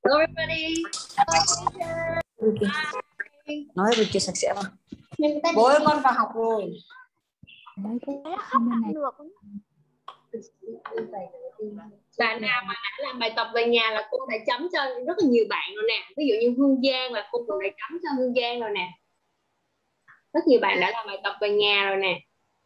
Hello everybody. Nói rồi chưa sạch sẽ mà. Bố ơi, con vào học rồi. Bạn nào mà đã làm bài tập về nhà là cô đã chấm cho rất là nhiều bạn rồi nè. Ví dụ như Hương Giang là cô cũng đã chấm cho Hương Giang rồi nè. Rất nhiều bạn đã làm bài tập về nhà rồi nè.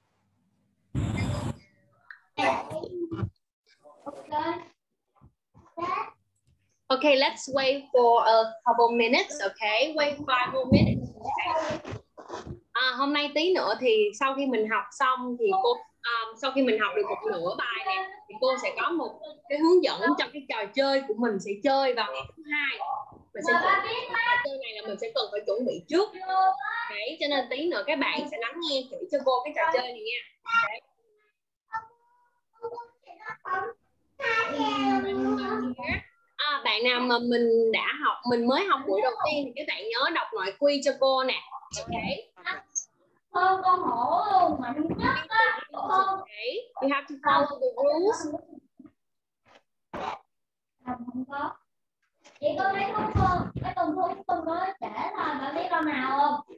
Okay, let's wait for a couple minutes, okay? Wait 5 more minutes. Okay. Hôm nay tí nữa thì sau khi mình học xong thì cô sau khi mình học được một nửa bài này thì cô sẽ có một cái hướng dẫn trong cái trò chơi của mình sẽ chơi vào ngày thứ hai. Mình sẽ trò chơi này là mình sẽ cần phải chuẩn bị trước. Đấy, cho nên tí nữa các bạn sẽ lắng nghe kỹ cho cô cái trò chơi này nha. Okay. Bạn nào mà mình mới học buổi đầu tiên thì các bạn nhớ đọc nội quy cho cô nè. Okay. Con hổ luôn mà Okay. You have to follow the rules. Không có. Chị có thấy thuốc không? Cái tuần thuốc tuần có trễ rồi, bạn biết con nào không?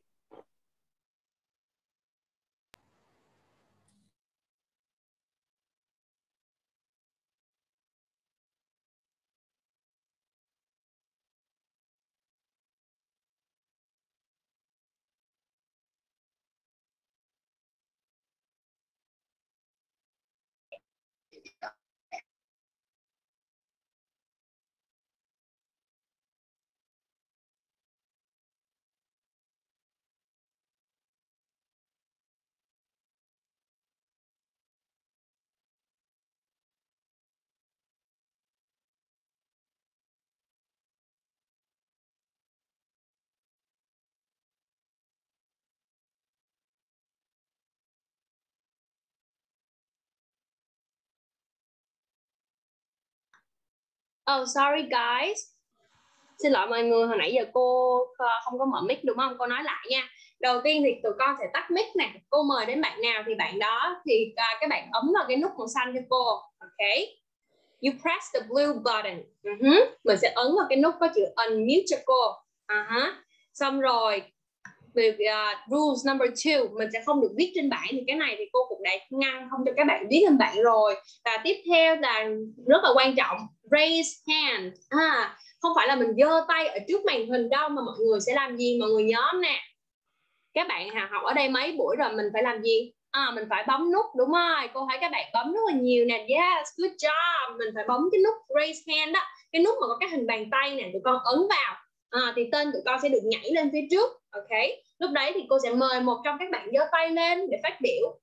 Oh, sorry guys. Xin lỗi mọi người, hồi nãy giờ cô không có mở mic đúng không? Cô nói lại nha. Đầu tiên thì tụi con sẽ tắt mic nè. Cô mời đến bạn nào thì bạn đó thì các bạn ấn vào cái nút màu xanh cho cô. Ok. You press the blue button. Mình sẽ ấn vào cái nút có chữ unmute cho cô. Xong rồi rules number 2, mình sẽ không được viết trên bảng, thì cái này thì cô cũng đã ngăn không cho các bạn viết trên bảng rồi. Và tiếp theo là rất là quan trọng, raise hand. Không phải là mình giơ tay ở trước màn hình đâu, mà mọi người sẽ làm gì mọi người nhóm nè. Các bạn học ở đây mấy buổi rồi, mình phải làm gì? Mình phải bấm nút, đúng rồi. Cô thấy các bạn bấm rất là nhiều nè. Yes, good job. Mình phải bấm cái nút raise hand đó, cái nút mà có cái hình bàn tay nè, tụi con ấn vào. Thì tên tụi con sẽ được nhảy lên phía trước. Ok. Lúc đấy thì cô sẽ mời một trong các bạn giơ tay lên để phát biểu.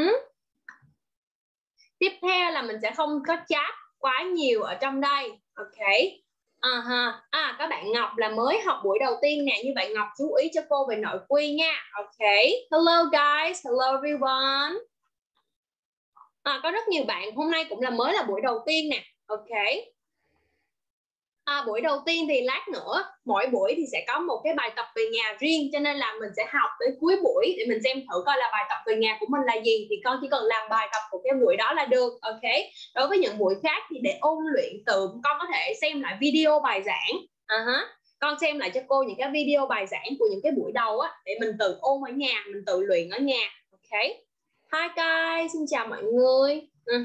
Tiếp theo là mình sẽ không có chat quá nhiều ở trong đây. Ok. Các bạn Ngọc là mới học buổi đầu tiên nè, như vậy Ngọc chú ý cho cô về nội quy nha. Ok. Hello guys, hello everyone. Có rất nhiều bạn hôm nay cũng là mới là buổi đầu tiên nè. Ok. Buổi đầu tiên thì lát nữa mỗi buổi thì sẽ có một cái bài tập về nhà riêng, cho nên là mình sẽ học tới cuối buổi để mình xem thử coi là bài tập về nhà của mình là gì, thì con chỉ cần làm bài tập của cái buổi đó là được. Ok. Đối với những buổi khác thì để ôn luyện từ, con có thể xem lại video bài giảng. Con xem lại cho cô những cái video bài giảng của những cái buổi đầu á, để mình tự ôn ở nhà, mình tự luyện ở nhà. Ok. Hi guys, xin chào mọi người.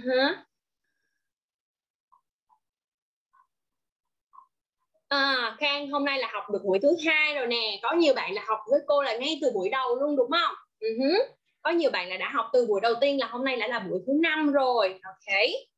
Khang hôm nay là học được buổi thứ 2 rồi nè. Có nhiều bạn là học với cô là ngay từ buổi đầu luôn đúng không? Có nhiều bạn là đã học từ buổi đầu tiên, là hôm nay đã là buổi thứ 5 rồi. Ok.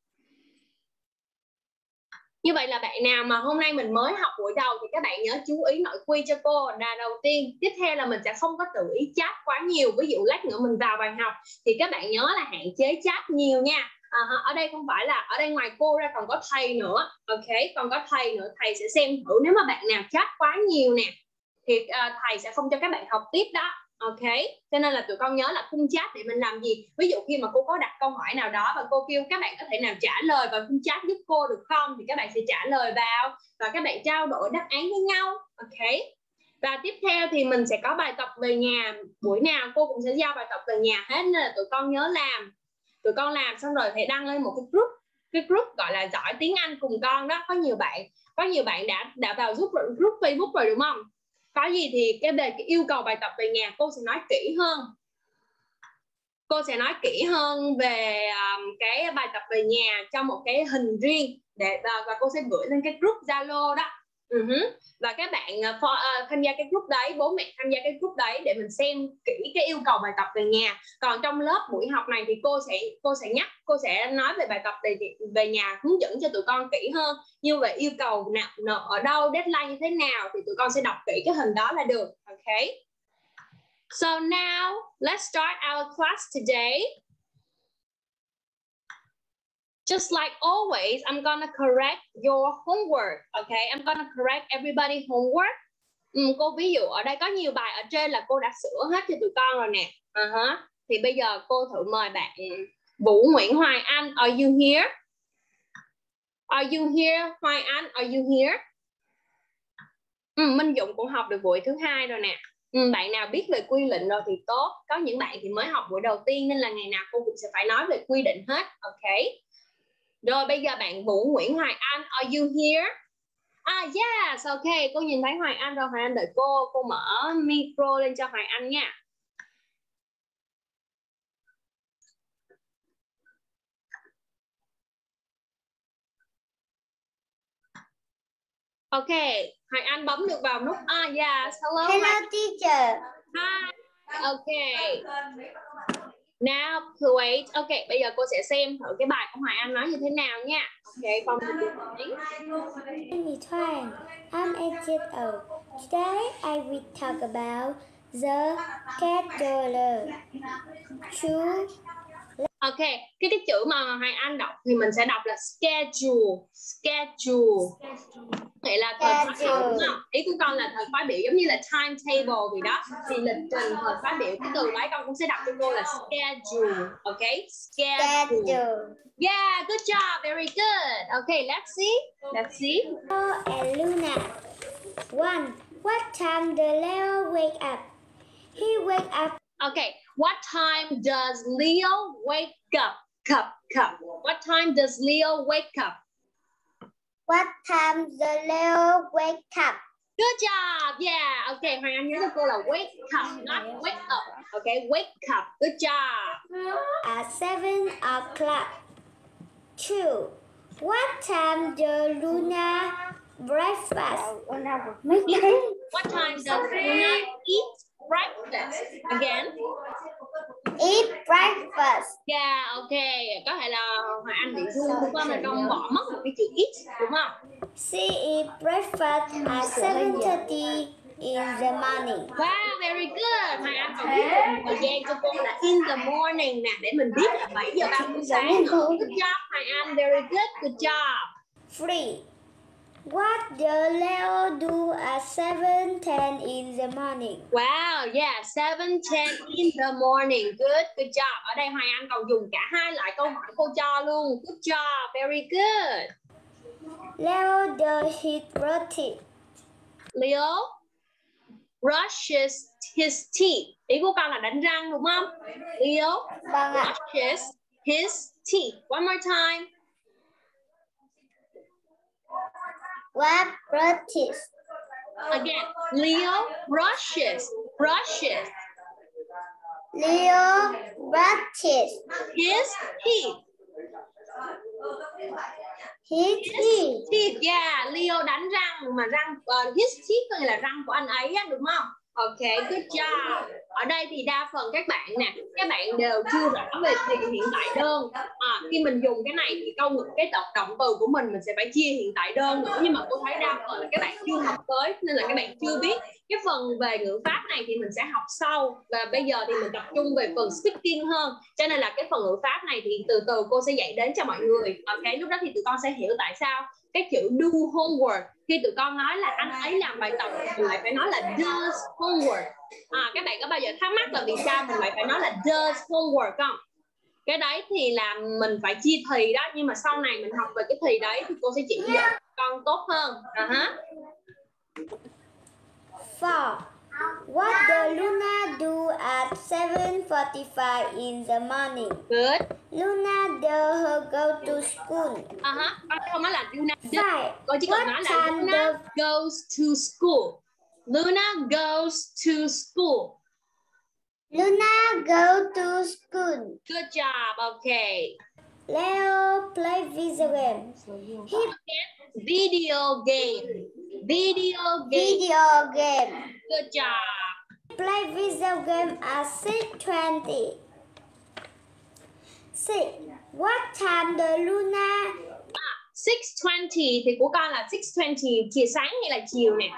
Như vậy là bạn nào mà hôm nay mình mới học buổi đầu thì các bạn nhớ chú ý nội quy cho cô là đầu tiên. Tiếp theo là mình sẽ không có tự ý chat quá nhiều. Ví dụ lát nữa mình vào bàn học thì các bạn nhớ là hạn chế chat nhiều nha. Ở đây không phải là, ở đây ngoài cô ra còn có thầy nữa. Ok, còn có thầy nữa, thầy sẽ xem thử nếu mà bạn nào chat quá nhiều nè thì thầy sẽ không cho các bạn học tiếp đó. Ok, cho nên là tụi con nhớ là khung chat để mình làm gì. Ví dụ khi mà cô có đặt câu hỏi nào đó và cô kêu các bạn có thể nào trả lời vào khung chat giúp cô được không, thì các bạn sẽ trả lời vào và các bạn trao đổi đáp án với nhau. Ok. Và tiếp theo thì mình sẽ có bài tập về nhà. Buổi nào cô cũng sẽ giao bài tập về nhà hết, nên là tụi con nhớ làm. Tụi con làm xong rồi thì đăng lên một cái group cái group gọi là giỏi tiếng Anh cùng con đó. Có nhiều bạn đã vào group Facebook rồi đúng không? Có gì thì cái yêu cầu bài tập về nhà cô sẽ nói kỹ hơn. Cô sẽ nói kỹ hơn về cái bài tập về nhà trong một cái hình riêng và cô sẽ gửi lên cái group Zalo đó. Và các bạn tham gia cái group đấy, bố mẹ tham gia cái group đấy để mình xem kỹ cái yêu cầu bài tập về nhà. Còn trong lớp buổi học này thì cô sẽ nói về bài tập về nhà, hướng dẫn cho tụi con kỹ hơn. Như vậy yêu cầu nộp ở đâu, deadline như thế nào thì tụi con sẽ đọc kỹ cái hình đó là được. Ok. So now let's start our class today. Just like always, I'm gonna correct your homework. Okay, I'm gonna correct everybody homework. Cô ví dụ ở đây có nhiều bài ở trên là cô đã sửa hết cho tụi con rồi nè. Thì bây giờ cô thử mời bạn Vũ Nguyễn Hoài Anh. Are you here? Are you here, Hoài Anh? Are you here? Minh Dũng cũng học được buổi thứ 2 rồi nè. Bạn nào biết về quy định rồi thì tốt. Có những bạn thì mới học buổi đầu tiên nên là ngày nào cô cũng sẽ phải nói về quy định hết. Ok. Rồi bây giờ bạn Vũ Nguyễn Hoài Anh, are you here? Yes, ok. Cô nhìn thấy Hoài Anh rồi. Hoài Anh đợi cô mở micro lên cho Hoài Anh nha. Ok, Hoài Anh bấm được vào nút. Yes, hello. Hello teacher. Hi. Ok. Now, wait. Ok, bây giờ cô sẽ xem thử cái bài của Hoài Anh nói như thế nào nha. Ok, phòng I'm 8 years old. Today I will talk about the scheduler. Ok, cái chữ mà Hoài Anh đọc thì mình sẽ đọc là schedule. Nghĩa là thời khóa biểu, đúng không? Ý của con là thời khóa biểu giống như là timetable gì đó. Thì lịch trình thời khóa biểu, cái từ đấy con cũng sẽ đọc cho cô là schedule. Ok, schedule. Yeah, good job, very good. Okay, let's see. Leo and Luna. 1. What time does Leo wake up? He wake up. Okay, what time does Leo wake up? What time does Leo wake up? What time does Leo wake up? Good job. Yeah. Okay, Hoàng Anh nhớ cho cô là wake up, not wake up. Okay, wake up. Good job. At 7 o'clock. 2. What time does Luna breakfast? What time does Luna eat breakfast? Again. Eat breakfast. Yeah, okay. Có thể là Hoàng Anh bị run đúng không? Là con bỏ mất một cái chữ eat đúng không? She eat breakfast at 7:30 in the morning. Wow, very good. Hoàng Anh còn biết một thời gian cho cô là in the morning nè, để mình biết là 7 giờ 30 sáng. Good job, Hoàng Anh. Very good. Good job. 3. What does Leo do at 7:10 in the morning? Wow, yeah, 7:10 in the morning. Good job. Ở đây Hoàng Anh còn dùng cả hai loại câu hỏi cô cho luôn. Good job, very good. Leo does his routine. Leo brushes his teeth. Ý của con là đánh răng đúng không? Leo brushes his teeth. One more time. What brushes? Again, Leo brushes. Leo brushes His teeth. his teeth. Yeah, Leo đánh răng mà răng his teeth có nghĩa là răng của anh ấy á, đúng không? Ok, good job. Ở đây thì đa phần các bạn nè, các bạn đều chưa rõ về thì hiện tại đơn. Khi mình dùng cái này thì cái động từ của mình sẽ phải chia hiện tại đơn nữa, nhưng mà cô thấy đa phần là các bạn chưa học tới nên là các bạn chưa biết. Cái phần về ngữ pháp này thì mình sẽ học sau, và bây giờ thì mình tập trung về phần speaking hơn, cho nên là cái phần ngữ pháp này thì từ từ cô sẽ dạy đến cho mọi người. Ok, lúc đó thì tụi con sẽ hiểu tại sao cái chữ do homework khi tụi con nói là anh ấy làm bài tập mình lại phải nói là does homework. Các bạn có bao giờ thắc mắc là vì sao mình lại phải nói là does homework không? Cái đấy thì là mình phải chia thì đó, nhưng mà sau này mình học về cái thì đấy thì cô sẽ chỉ dạy con tốt hơn. 4. What does Luna do at 7:45 in the morning? Good. Luna does her go to school. Con không nói là Luna does. Five. Con chỉ cần nói là Luna goes to school. Luna goes to school. Luna go to school. Good job. Okay. Leo play video game. Video game. Video game. Video game. Good job. Play video game at 6:20. 6. What time does Luna? 6:20 thì của con là 6:20 chiều sáng hay là chiều nè?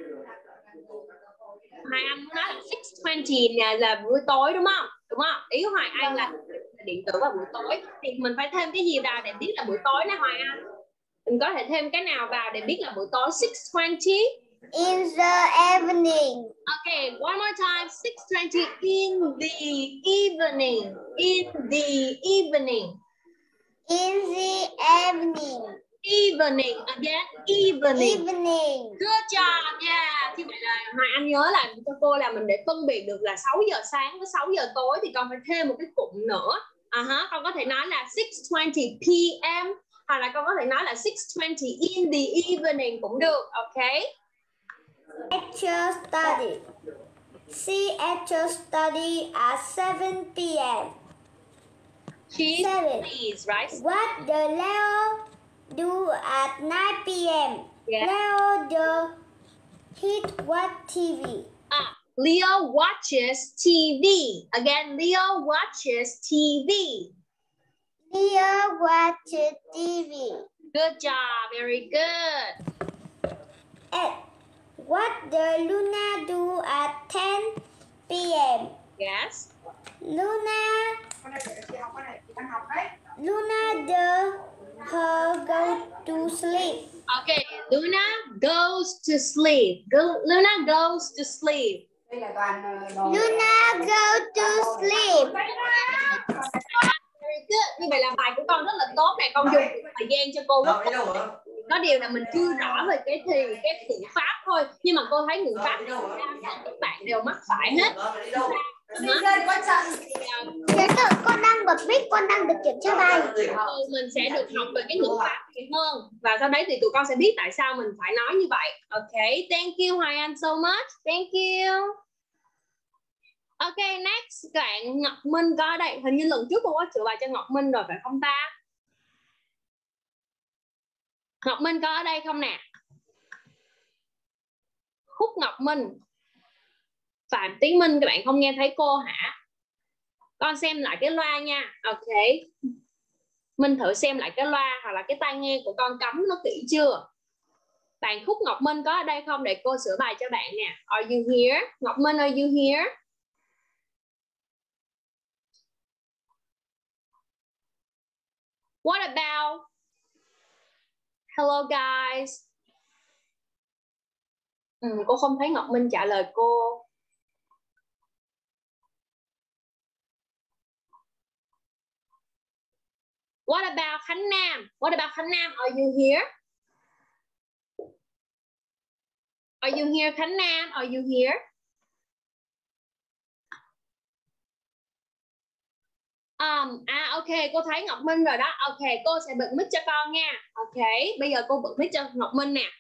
Hoài Anh muốn nói là 6:20 là buổi tối đúng không? Đúng không? Ý của Hoài Anh là điện tử vào buổi tối. Thì mình phải thêm cái gì vào để biết là buổi tối nè Hoài Anh? Mình có thể thêm cái nào vào để biết là buổi tối? 6:20 In the evening. Okay, one more time. 6:20 in the evening. In the evening. In the evening. Evening. Again, evening. Evening. Good job. Yeah. Như vậy là Hoài Anh nhớ là cho cô là mình để phân biệt được là 6 giờ sáng với 6 giờ tối thì con phải thêm một cái cụm nữa. Con có thể nói là 6:20 p.m. hoặc là con có thể nói là 6:20 in the evening cũng được. Okay. Teacher study. She actually study at 7 p.m. She 7. studies, right? What does Leo do at 9 p.m.? Yeah. Leo does he watch TV. Leo watches TV. Again, Leo watches TV. Leo watches TV. Good job. Very good. 8. What does Luna do at 10 p.m.? Yes. Luna does her go to sleep. Okay, Luna goes to sleep. Luna goes to sleep. Luna go to sleep. Very good. Như vậy là bài của con rất là tốt này. Con dùng thời gian cho cô rất tốt. Có điều là mình chưa rõ về cái ngữ pháp thôi. Nhưng mà cô thấy ngữ pháp các bạn đều mắc phải hết. Con đang bật mic, con đang được kiểm tra bài. Mình sẽ được học về cái ngữ pháp nhiều hơn. Và sau đấy thì tụi con sẽ biết tại sao mình phải nói như vậy. Okay, thank you Hoài Anh so much. Thank you. Okay, next các bạn Ngọc Minh có ở đây. Hình như lần trước cô có sửa bài cho Ngọc Minh rồi phải không ta? Ngọc Minh có ở đây không nè? Khúc Ngọc Minh. Phạm Tiến Minh, các bạn không nghe thấy cô hả? Con xem lại cái loa nha. Ok. Minh thử xem lại cái loa hoặc là cái tai nghe của con cắm nó kỹ chưa? Bạn Khúc Ngọc Minh có ở đây không để cô sửa bài cho bạn nè? Are you here? Ngọc Minh, are you here? What about? Hello guys. Cô không thấy Ngọc Minh trả lời cô. What about Khánh Nam? What about Khánh Nam? Are you here? Are you here Khánh Nam? Are you here? Ok, cô thấy Ngọc Minh rồi đó. Ok, cô sẽ bật mic cho con nha. Ok, bây giờ cô bật mic cho Ngọc Minh nè.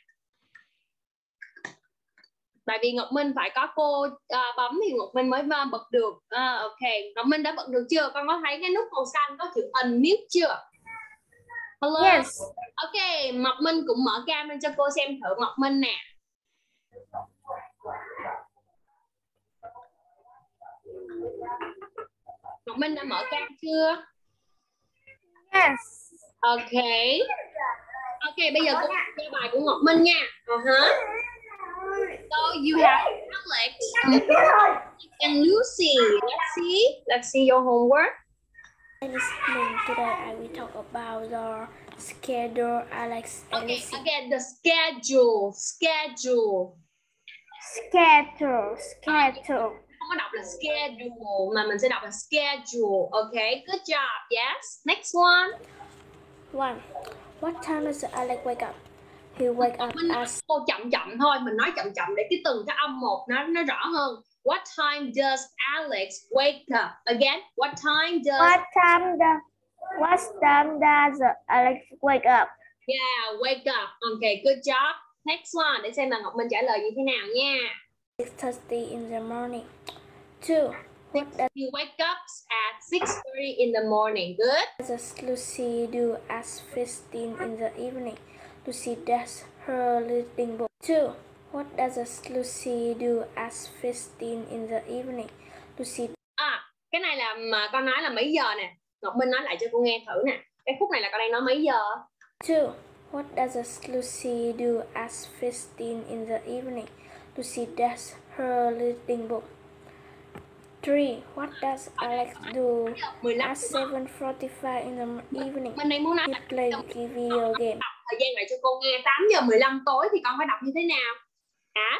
Tại vì Ngọc Minh phải có cô bấm thì Ngọc Minh mới bật được. Ok, Ngọc Minh đã bật được chưa? Con có thấy cái nút màu xanh có chữ unmute chưa? Hello. Yes. Ok, Ngọc Minh cũng mở cam lên cho cô xem thử Ngọc Minh nè. Ngọc Minh đã mở cam chưa? Yes. Ok. Ok, bây giờ cô chơi bài của Ngọc Minh nha. So you have Alex and Lucy. Let's see your homework. Today I will talk about the schedule, Alex and Okay, Lucy. again the schedule. Không có đọc là schedule mà mình sẽ đọc là schedule. Okay, good job. Yes. Next one. 1. What time does Alex wake up? He wake up Mình nói at cô chậm chậm thôi, mình nói chậm chậm để cái từng cái âm một nó rõ hơn. What time does Alex wake up? Again, what time does Alex wake up? Yeah, wake up. Okay, good job. Next one, để xem là Ngọc Minh trả lời như thế nào nha. 6:30 in the morning. 2. What He wake up at 6:30 in the morning. Good. does Lucy do at 15 in the evening? Lucy does her reading book. 2. What does Lucy do at 15 in the evening? Lucy. Cái này là mà con nói là mấy giờ nè. Ngọc Minh nói lại cho cô nghe thử nè. Cái khúc này là con đang nói mấy giờ? 2. What does Lucy do at 15 in the evening? Lucy does her reading book. 3. What does Alex do 15 at 7:45 in the evening? Mình đang muốn nói He là plays the video game. thời gian lại cho cô nghe. 8:15 tối thì con phải đọc như thế nào? At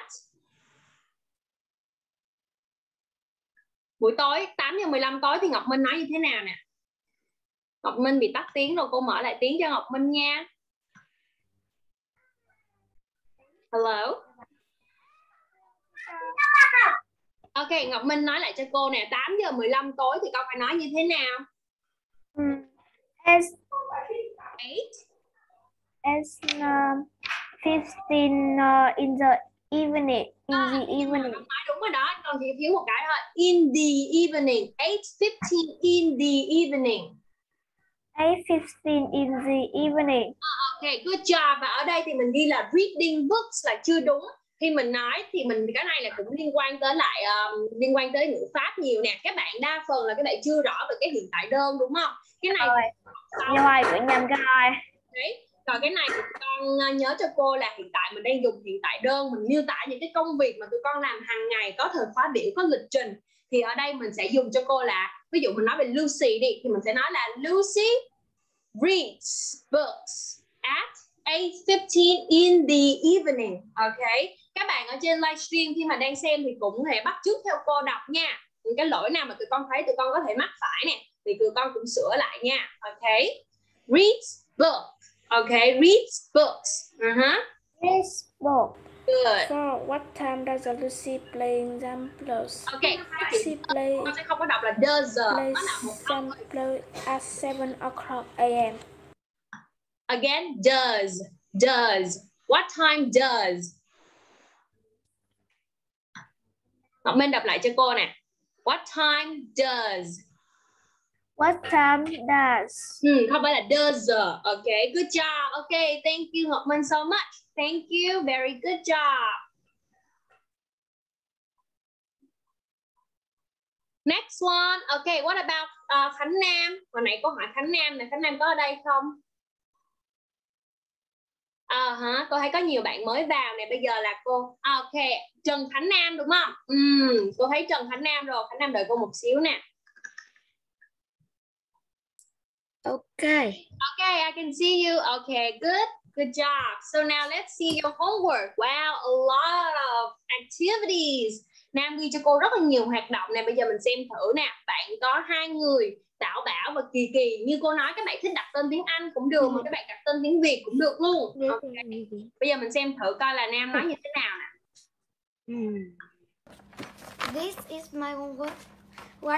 buổi tối 8:15 tối thì Ngọc Minh nói như thế nào nè? Ngọc Minh bị tắt tiếng rồi, cô mở lại tiếng cho Ngọc Minh nha. Hello. Ok, Ngọc Minh nói lại cho cô nè, 8:15 tối thì con phải nói như thế nào? As 15 in the evening. Đúng rồi đó, con chỉ thiếu một cái thôi. In the evening. 8:15 in the evening. 8:15 in the evening. Ok, good job. Và ở đây thì mình ghi là reading books là chưa đúng. Khi mình nói thì cái này là cũng liên quan tới lại liên quan tới ngữ pháp nhiều nè. Các bạn đa phần là các bạn chưa rõ về cái hiện tại đơn đúng không? Cái này Rồi, cũng nhầm cái rồi. đấy. Còn cái này thì con nhớ cho cô là hiện tại mình đang dùng hiện tại đơn, mình miêu tả những cái công việc mà tụi con làm hàng ngày, có thời khóa biểu, có lịch trình. Thì ở đây mình sẽ dùng cho cô là, ví dụ mình nói về Lucy đi, thì mình sẽ nói là Lucy reads books at 8:15 in the evening. Ok, các bạn ở trên livestream khi mà đang xem thì cũng có thể bắt chước theo cô đọc nha. Những cái lỗi nào mà tụi con thấy tụi con có thể mắc phải nè thì tụi con cũng sửa lại nha. Ok, reads books. Okay, reads books. Reads book. Good. So, what time does Lucy play examples? Okay, She play con sẽ không có đọc là does. Nó là một example at 7 o'clock a.m. Again, does. What time does? Ngọc Minh đọc lại cho cô nè. What time does? What time does? Không phải là does. Okay, good job. Okay, thank you Ngọc Minh so much. Thank you, very good job. Next one. Okay, what about Khánh Nam? Hồi nãy cô hỏi Khánh Nam này, Khánh Nam có ở đây không? Cô thấy có nhiều bạn mới vào nè. Bây giờ là cô ok, Trần Khánh Nam đúng không? Cô thấy Trần Khánh Nam rồi. Khánh Nam đợi cô một xíu nè. Okay. Okay, I can see you. Okay, good job. So now let's see your homework. Wow, a lot of activities. Nam ghi cho cô rất là nhiều hoạt động nè. Bây giờ mình xem thử nè. Bạn có 2 người, Tạo Bảo và Kỳ Kỳ. Như cô nói, các bạn thích đặt tên tiếng Anh cũng được, mà các bạn đặt tên tiếng Việt cũng được luôn. Okay. Bây giờ mình xem thử coi là Nam nói như thế nào nè. This is my homework. 1.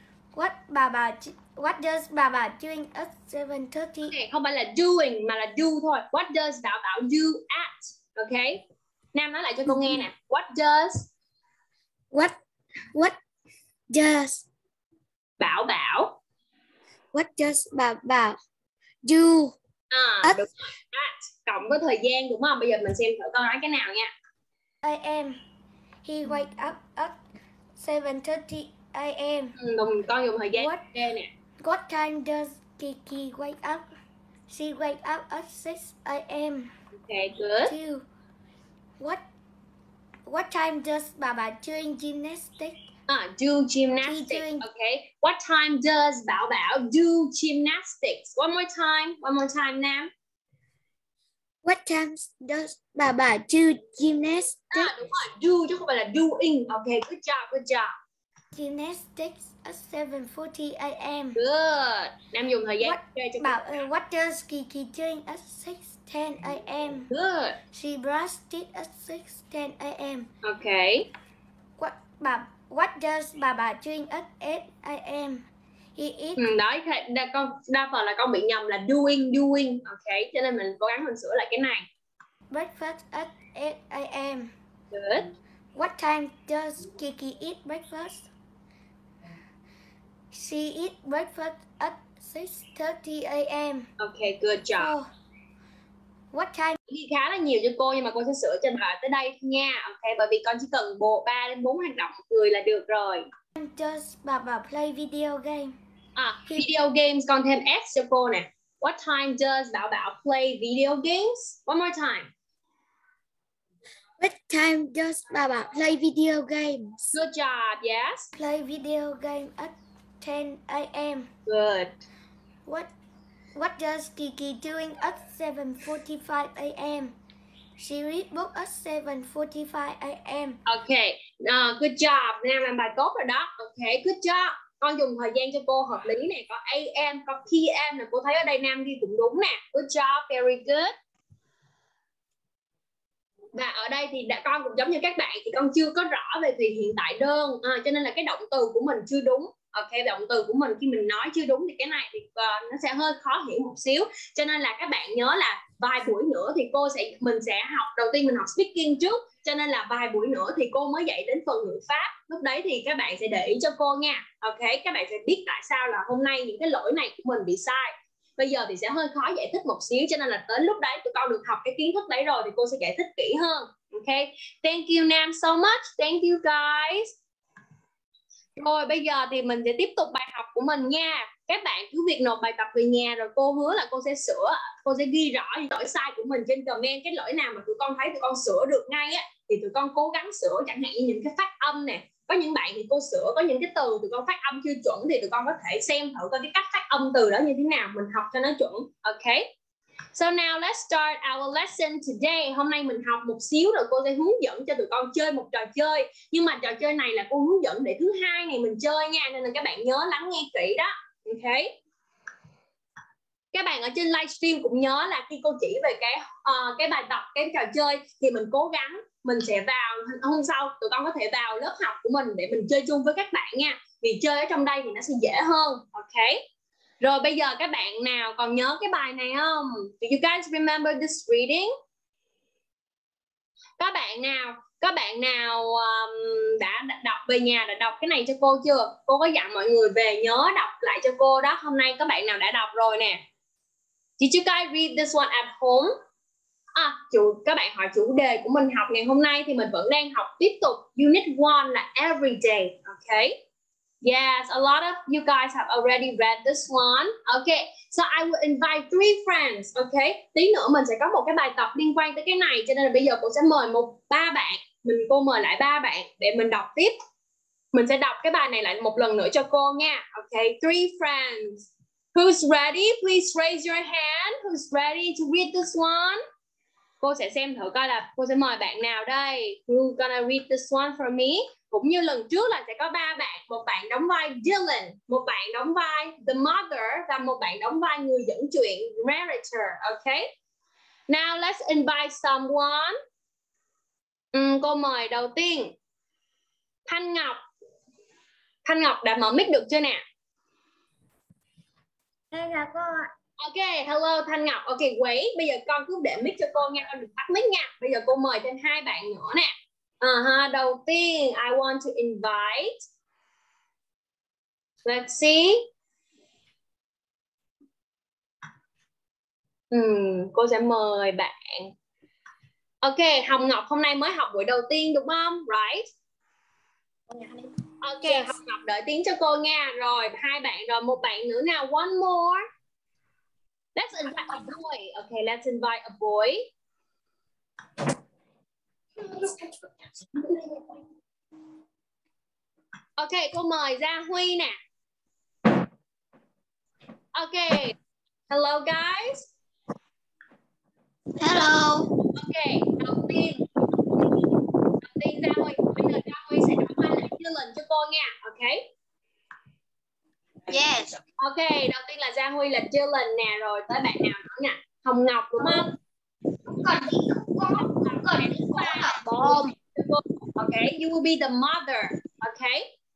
What does Baba doing at 7:30? Okay, không phải là doing mà là do thôi. What does Tạo Bảo do at? Okay. Nam nói lại cho cô nghe nè. What does Bảo What does Baba do? At. Cộng với thời gian đúng không? Bây giờ mình xem thử con nói cái nào nha. A.M. He wake up at 7:30 a.m. Con dùng thời gian nè. What time does Kiki wake up? She wake up at 6 a.m. Okay, good. 2. What time does Baba doing gymnastics? Do gymnastics. Okay. What time does Bảo do gymnastics? One more time, Nam. What time does Baba do gymnastics? Đúng rồi, do chứ không phải là doing. Okay, good job. gymnastics at 7:40 a.m. Good. Nam dùng thời gian chơi cho bảo what does Kiki doing at 6:10 a.m. Good. She brushed teeth at 6:10 a.m. Okay. What does Bà doing at 8 a.m. He eats. Đa phần là con bị nhầm là doing. Okay, cho nên mình cố gắng mình sửa lại cái này. Breakfast at 8 a.m. Good. What time does Kiki eat breakfast? She eats breakfast at 6:30 a.m. Okay, good job. What time? Ghi khá là nhiều cho cô nhưng mà cô sẽ sửa cho bạn tới đây nha. Ok, bởi vì con chỉ cần 3 đến 4 hoạt động người là được rồi. Does Bà play video game? Video games con thêm S cho cô nè. What time does Bảo play video games? One more time. What time does Bà play video games? Good job, yes. Play video game at 10 a.m. Good. What does Kiki doing at 7:45 a.m.? She read book at 7:45 a.m. Okay, good job. Nam làm bài tốt rồi đó. Okay, good job. Con dùng thời gian cho cô hợp lý này. Có AM, có PM là cô thấy ở đây Nam ghi cũng đúng nè. Good job, very good. Và ở đây thì con cũng giống như các bạn thì con chưa có rõ về thì hiện tại đơn, cho nên là cái động từ của mình chưa đúng. Ok, động từ của mình khi mình nói chưa đúng thì cái này thì nó sẽ hơi khó hiểu một xíu. Cho nên là các bạn nhớ là vài buổi nữa thì mình sẽ học, đầu tiên mình học speaking trước. Cho nên là vài buổi nữa thì cô mới dạy đến phần ngữ pháp. Lúc đấy thì các bạn sẽ để ý cho cô nha. Ok, các bạn sẽ biết tại sao là hôm nay những cái lỗi này của mình bị sai. Bây giờ thì sẽ hơi khó giải thích một xíu, cho nên là tới lúc đấy tụi con được học cái kiến thức đấy rồi thì cô sẽ giải thích kỹ hơn. Ok, thank you Nam so much, thank you guys. Rồi bây giờ thì mình sẽ tiếp tục bài học của mình nha. Các bạn cứ việc nộp bài tập về nhà rồi cô hứa là cô sẽ sửa, cô sẽ ghi rõ những lỗi sai của mình trên comment. Cái lỗi nào mà tụi con thấy tụi con sửa được ngay á thì tụi con cố gắng sửa, chẳng hạn như những cái phát âm nè. Có những bạn thì cô sửa, có những cái từ tụi con phát âm chưa chuẩn thì tụi con có thể xem thử coi cái cách phát âm từ đó như thế nào, mình học cho nó chuẩn. Ok. So now let's start our lesson today. Hôm nay mình học một xíu rồi cô sẽ hướng dẫn cho tụi con chơi một trò chơi. Nhưng mà trò chơi này là cô hướng dẫn để thứ hai này mình chơi nha, nên là các bạn nhớ lắng nghe kỹ đó. Ok. Các bạn ở trên livestream cũng nhớ là khi cô chỉ về cái bài tập, cái trò chơi thì mình cố gắng mình sẽ vào hôm sau tụi con có thể vào lớp học của mình để mình chơi chung với các bạn nha. Vì chơi ở trong đây thì nó sẽ dễ hơn. Ok. Rồi bây giờ các bạn nào còn nhớ cái bài này không? Do you guys remember this reading? Các bạn nào đã đọc về nhà, đã đọc cái này cho cô chưa? Cô có dặn mọi người về nhớ đọc lại cho cô đó. Hôm nay các bạn nào đã đọc rồi nè? Did you guys read this one at home? Các bạn hỏi chủ đề của mình học ngày hôm nay thì mình vẫn đang học tiếp tục Unit 1 là Everyday. Okay. Yes, a lot of you guys have already read this one. Okay, so I will invite 3 friends. Okay, tí nữa mình sẽ có một cái bài tập liên quan tới cái này, cho nên là bây giờ cô sẽ mời 3 bạn. Cô mời lại 3 bạn để mình đọc tiếp. Mình sẽ đọc cái bài này lại một lần nữa cho cô nha. Okay, 3 friends. Who's ready? Please raise your hand. Who's ready to read this one? Cô sẽ xem thử coi là cô sẽ mời bạn nào đây. Who's gonna read this one for me? Cũng như lần trước là sẽ có 3 bạn. Một bạn đóng vai Dylan, một bạn đóng vai The Mother và một bạn đóng vai người dẫn chuyện narrator. Okay. Now let's invite someone. Cô mời đầu tiên Thanh Ngọc. Thanh Ngọc đã mở mic được chưa nè? Đây là cô ạ. Ok, hello Thanh Ngọc. Ok, wait, bây giờ con cứ để mic cho cô nha, con đừng tắt mic nha. Bây giờ cô mời thêm 2 bạn nữa nè. Đầu tiên I want to invite. Let's see. Cô sẽ mời bạn. Ok, Hồng Ngọc hôm nay mới học buổi đầu tiên đúng không? Right? Ok, yes. Hồng Ngọc đợi tiếng cho cô nha. Rồi, 2 bạn rồi, một bạn nữa nào. One more. Let's invite a boy. Okay, let's invite a boy. Ok, cô mời Gia Huy nè. Ok, hello guys. Hello. Ok, đầu tiên Gia Huy. Bây giờ Gia Huy sẽ đóng vai là Dylan cho cô nha. Ok. Yes. Ok, đầu tiên là Giang Huy là Dylan nè, rồi tới bạn nào nữa nè? Hồng Ngọc đúng không? Còn đi không có để là bom. Ok, you will be the mother. Ok.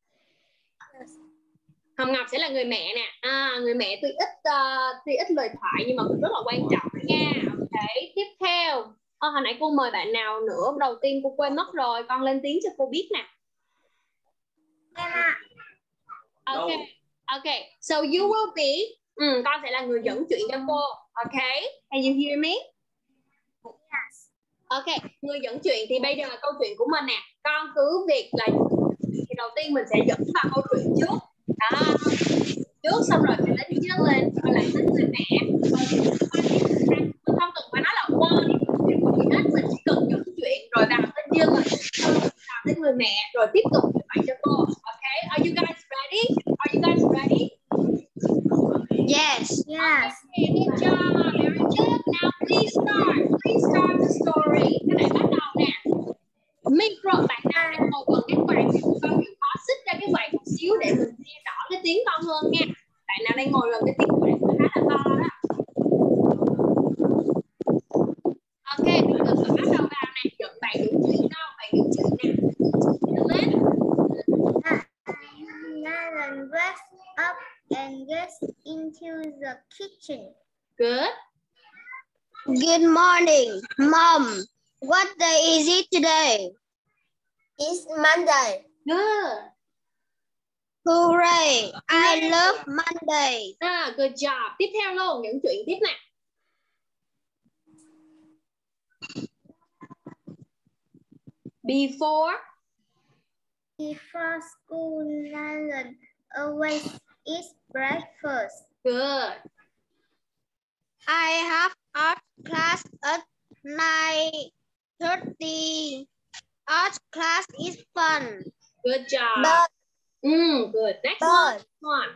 Hồng Ngọc sẽ là người mẹ nè. Người mẹ tuy ít lời thoại nhưng mà cũng rất là quan trọng nha. Ok, tiếp theo. Hồi nãy cô mời bạn nào nữa? Đầu tiên cô quên mất rồi, con lên tiếng cho cô biết nè. Ok. Ok, so you will be con sẽ là người dẫn chuyện cho cô. Ok, can you hear me? Yes. Ok, người dẫn chuyện thì bây giờ là câu chuyện của mình nè. Con cứ việc là thì đầu tiên mình sẽ dẫn vào câu chuyện trước. Đó, trước xong rồi mình đến Dylan, rồi lại đến người mẹ. Mình không cần phải nói là one gì hết, mình chỉ cần dẫn chuyện rồi vào tới Dylan, xong rồi vào tới người mẹ, rồi tiếp tục như vậy cho cô. Ok, are you guys ready? Are you guys ready? Yes. Yes. Okay, good job. Very good. Now please start. Please start the story. Các bạn bắt đầu nè. Micro, bạn nào đang ngồi gần cái quạt thì con chịu khó xích ra cái quạt một xíu để mình nghe rõ cái tiếng con hơn nha. Bạn nào đang ngồi gần cái tiếng quạt khá là to đó. Ok, bây giờ mình bắt đầu vào nè. Dẫn bạn dẫn chuyện đâu? Bạn dẫn chuyện nè. Lên. Nalan wakes up and gets into the kitchen. Good. Good morning, Mom. What day is it today? It's Monday. Good. Hooray! I love Monday. Good job. Tiếp theo luôn, dẫn chuyện tiếp nè. Before school, Nalan always eats breakfast. Good. I have art class at 9:30. Art class is fun. Good job. But Good. Next But- one.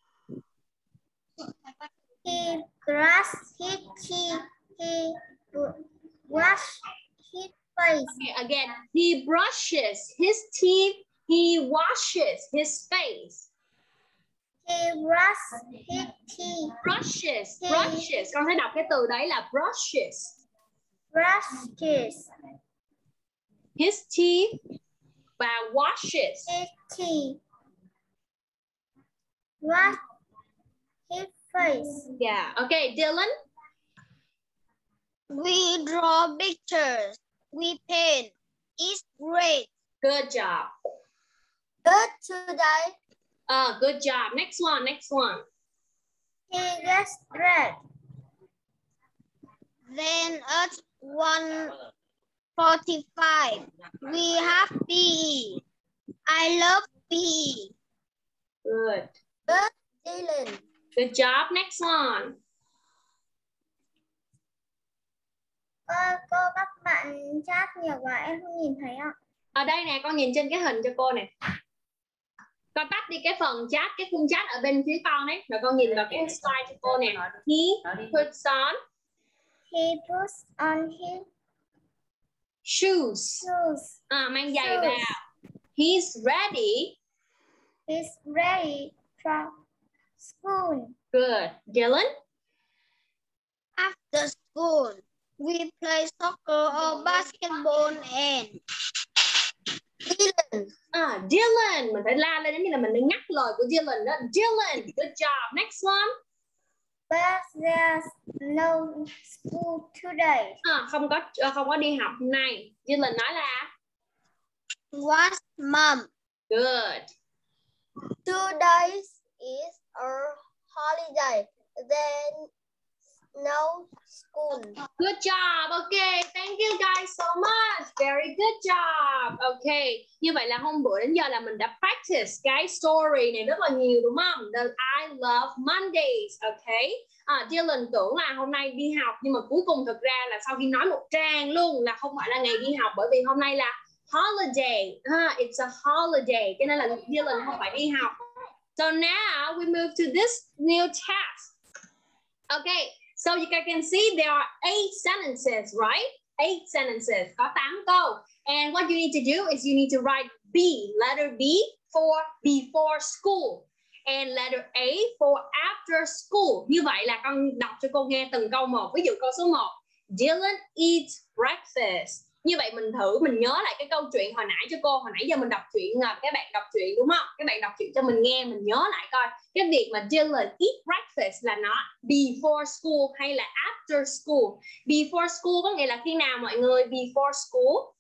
he brushed his teeth. He washed his face. Okay, again. He brushes his teeth. He washes his face. He brushed his teeth. Brushes. He- Brushes. Con thấy đọc cái từ đấy là brushes. Brushes His teeth và washes. his teeth. Wash his face. Yeah. Okay, Dylan. We draw pictures. We paint. It's great. Good job. Good today. Good job. Next one. Next one. He gets dressed. Then at 1:45, we have PE. I love PE. Good. Good, Dylan. Good job. Next one. Cô các bạn chat nhiều quá em không nhìn thấy ạ. Ở đây nè, con nhìn trên cái hình cho cô nè. Con tắt đi cái phần chat, cái khung chat ở bên phía con ấy. Rồi con nhìn vào cái slide cho cô nè. He puts on His shoes. shoes. Mang giày Shoes. vào. He's ready. He's ready for school. Good. Dylan? After school, we play soccer or basketball and Dylan. Dylan. Mình phải la lên giống như là mình đang ngắt lời của Dylan đó. Dylan. Good job. Next one. But there's no school today. Không có đi học hôm nay. Dylan nói là What's Mom? good. 2 days is a holiday. Then no school. Good job. Okay. Thank you guys so much. Very good job. Okay. Như vậy là hôm bữa đến giờ là mình đã practice cái story này rất là nhiều đúng không? The I love Mondays. Okay. Dylan tưởng là hôm nay đi học nhưng mà cuối cùng thực ra là sau khi nói một trang luôn là không phải là ngày đi học bởi vì hôm nay là holiday. It's a holiday. Cho nên là Dylan không phải đi học. So now we move to this new task. Okay. So you guys can see there are 8 sentences, right? 8 sentences, có 8 câu. And what you need to do is you need to write B, letter B for before school. And letter A for after school. Như vậy là con đọc cho cô nghe từng câu một. Ví dụ câu số 1, Dylan eats breakfast. Như vậy mình thử mình nhớ lại cái câu chuyện hồi nãy cho cô. Hồi nãy giờ mình đọc chuyện, các bạn đọc chuyện đúng không? Các bạn đọc chuyện cho mình nghe, mình nhớ lại coi cái việc mà Dylan eat breakfast là nó before school hay là after school. Before school có nghĩa là khi nào mọi người? Before school.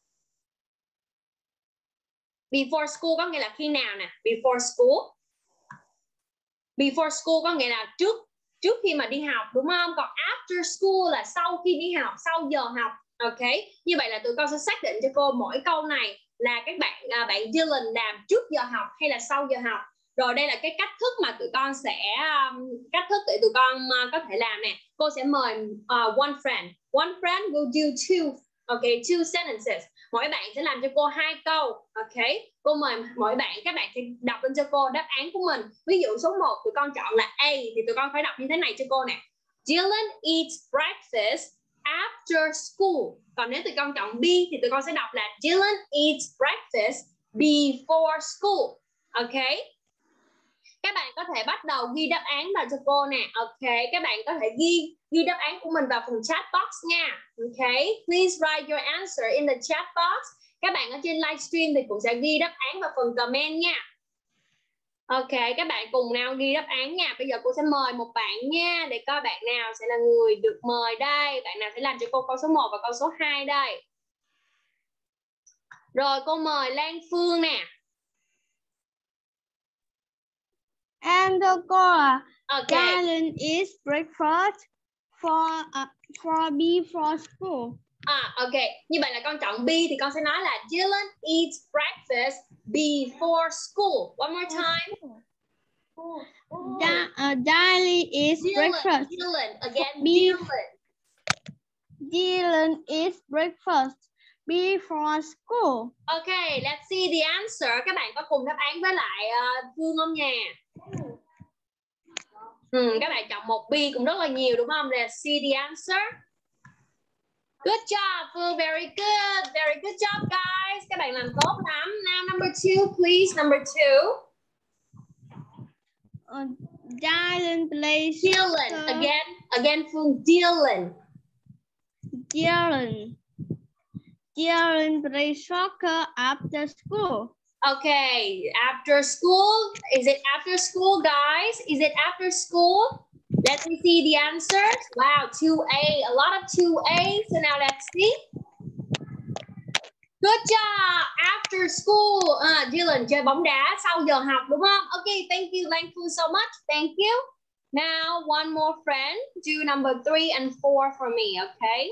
Before school có nghĩa là khi nào nè? Before school. Before school có nghĩa là trước khi mà đi học đúng không? Còn after school là sau khi đi học, sau giờ học. Ok, như vậy là tụi con sẽ xác định cho cô mỗi câu này là các bạn Dylan làm trước giờ học hay là sau giờ học. Rồi đây là cái cách thức mà tụi con sẽ để tụi con có thể làm nè. Cô sẽ mời one friend. One friend will do two sentences. Mỗi bạn sẽ làm cho cô 2 câu. Ok, cô mời mỗi bạn, các bạn sẽ đọc lên cho cô đáp án của mình. Ví dụ số 1 tụi con chọn là A thì tụi con phải đọc như thế này cho cô nè. Dylan eats breakfast after school. Còn nếu tụi con chọn B thì tụi con sẽ đọc là Dylan eats breakfast before school. Ok, các bạn có thể bắt đầu ghi đáp án vào cho cô nè. Ok, các bạn có thể ghi đáp án của mình vào phần chat box nha. Ok, please write your answer in the chat box. Các bạn ở trên livestream thì cũng sẽ ghi đáp án vào phần comment nha. Ok, các bạn cùng nào ghi đáp án nha. Bây giờ cô sẽ mời một bạn nha, để coi bạn nào sẽ là người được mời đây. Bạn nào sẽ làm cho cô câu số 1 và câu số 2 đây. Rồi cô mời Lan Phương nè. And the girl, Okay. Dylan eats breakfast for before school. Ok, như vậy là con chọn B thì con sẽ nói là Dylan eats breakfast before school. One more time. Dylan eats breakfast. Dylan, again, Dylan eats breakfast before school. Okay, let's see the answer. Các bạn có cùng đáp án với lại Phương không nha? Các bạn chọn một B cũng rất là nhiều đúng không? Let's see the answer. Good job, Phương. Very good. Very good job, guys. Các bạn làm tốt lắm. Now, number 2, please. Number 2. Dylan plays Dylan. soccer. Again, Phương. Dylan. Dylan plays soccer after school. Okay, after school. Is it after school, guys? Is it after school? Let me see the answers. Wow, 2A. A lot of 2A. So now let's see. Good job. After school. Dylan chơi bóng đá sau giờ học đúng không? Okay, thank you, Lan Phương, so much. Thank you. Now, one more friend. Do number 3 and 4 for me, okay?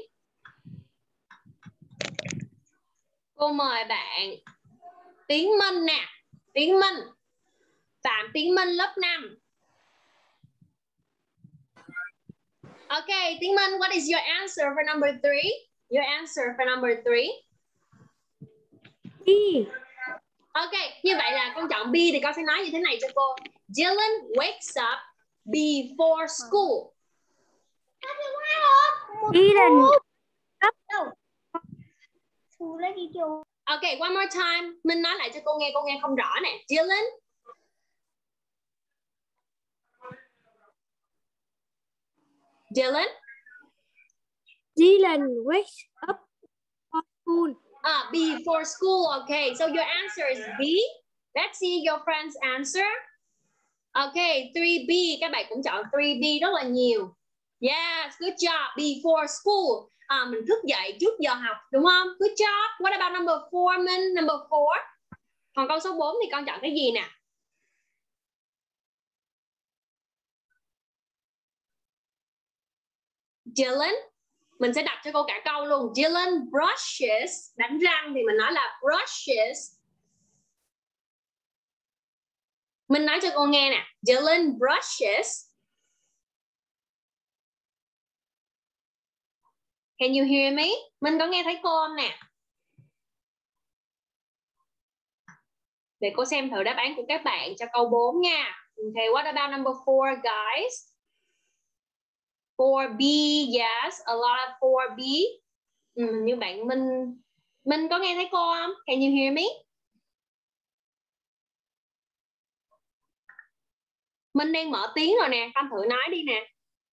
Cô mời bạn Tiến Minh nè. Tiến Minh. Phạm Tiến Minh lớp 5. Okay, Tiến Minh, what is your answer for number 3? Your answer for number 3? B. Okay, như vậy là con chọn B thì con sẽ nói như thế này cho cô. Dylan wakes up before school. Dylan. Okay, one more time. Mình nói lại cho cô nghe không rõ nè. Dylan. Dylan wakes up for school. Before school. Okay, so your answer is B. Let's see your friend's answer. Okay, 3B. Các bạn cũng chọn 3B rất là nhiều. Yes, good job. Before school. Mình thức dậy trước giờ học đúng không? Good job. What about number 4, Minh? Number 4. Còn câu số 4 thì con chọn cái gì nè? Dylan. Mình sẽ đọc cho cô cả câu luôn. Dylan brushes. Đánh răng thì mình nói là brushes. Mình nói cho cô nghe nè. Dylan brushes. Can you hear me? Mình có nghe thấy cô không nè? Để cô xem thử đáp án của các bạn cho câu 4 nha. Okay, what about number 4, guys? 4B, yes, a lot of 4B. Như bạn Minh có nghe thấy cô không? Can you hear me? Minh đang mở tiếng rồi nè, con thử nói đi nè.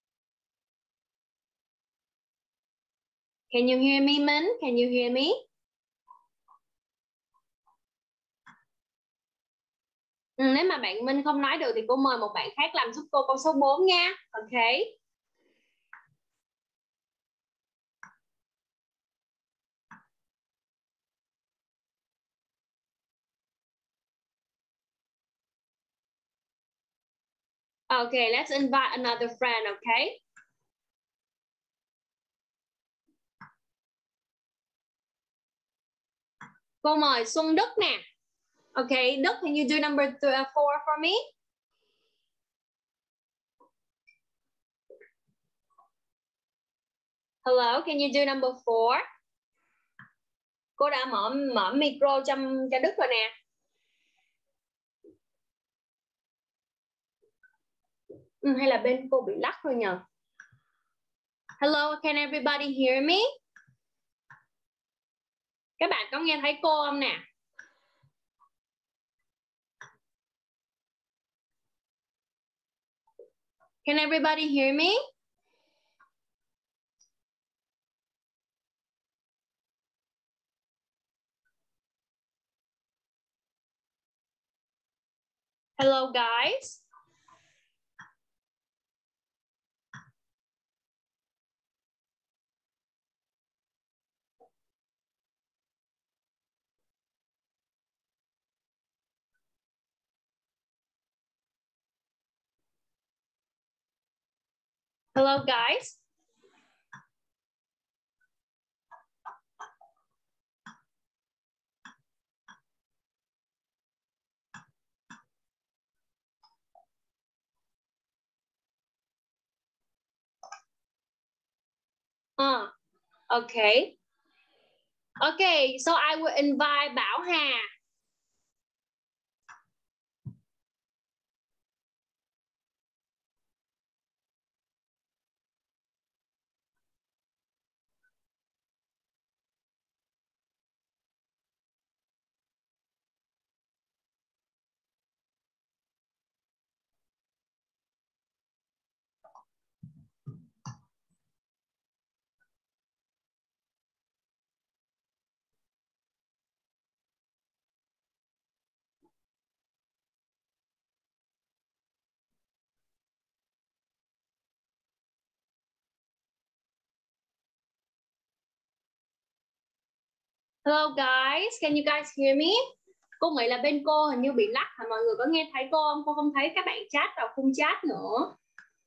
Can you hear me, Minh? Can you hear me? Nếu mà bạn Minh không nói được thì cô mời một bạn khác làm giúp cô câu số 4 nha. Ok. Okay, let's invite another friend, okay? Cô mời Xuân Đức nè. Okay, Đức, can you do number 4 for me? Hello, can you do number 4? Cô đã mở micro cho Đức rồi nè. Hay là bên cô bị lắc rồi nhờ? Hello, can everybody hear me? Các bạn có nghe thấy cô không nè? Can everybody hear me? Hello, guys. Hello, guys. Okay. Okay, so I will invite Bảo Hà. Hello guys, can you guys hear me? Cô nghĩ là bên cô hình như bị lắc, mọi người có nghe thấy cô không? Cô không thấy các bạn chat vào khung chat nữa.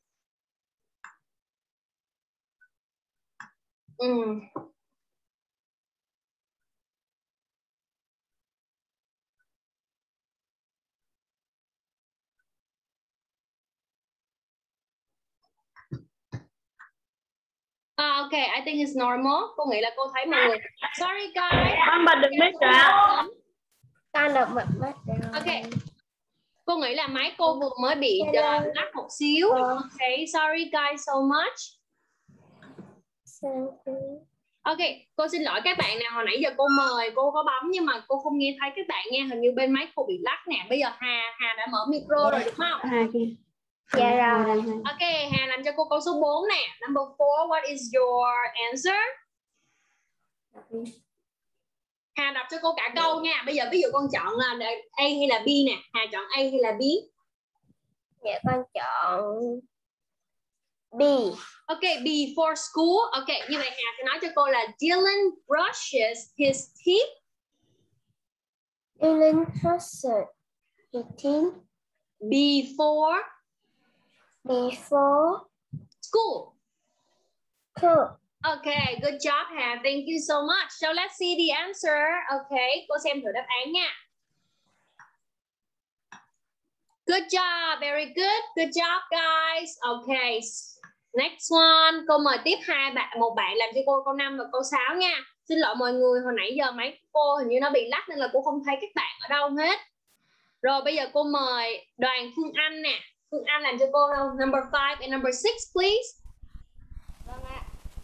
Okay, I think it's normal. Cô nghĩ là cô thấy mọi người. Sorry guys. Con bật được mic rồi ạ. Con được bật mic rồi. Okay. Cô nghĩ là máy cô vừa mới bị lắc một xíu. Okay, sorry guys so much. Okay, cô xin lỗi các bạn nào hồi nãy giờ cô mời, cô có bấm nhưng mà cô không nghe thấy các bạn nha, hình như bên máy cô bị lắc nè. Bây giờ Hà đã mở micro rồi đúng không? Dạ rồi. Ok, Hà làm cho cô câu số 4 nè. Number 4, what is your answer? Hà đọc cho cô cả câu nha. Bây giờ ví dụ con chọn là A hay là B nè. Hà chọn A hay là B? Dạ con chọn B. Ok, before school. Ok, như vậy Hà sẽ nói cho cô là Dylan brushes his teeth. Dylan brushes his teeth Before school. Cool. Okay, good job Hà. Thank you so much. So let's see the answer. Okay, cô xem thử đáp án nha. Good job, very good. Good job guys. Okay, next one. Cô mời tiếp một bạn làm cho cô câu 5 và câu 6 nha. Xin lỗi mọi người, hồi nãy giờ máy cô hình như nó bị lắc nên là cô không thấy các bạn ở đâu hết. Rồi bây giờ cô mời Đoàn Phương Anh nè. Phương Anh làm cho cô number 5 and number 6 please. Vâng ạ.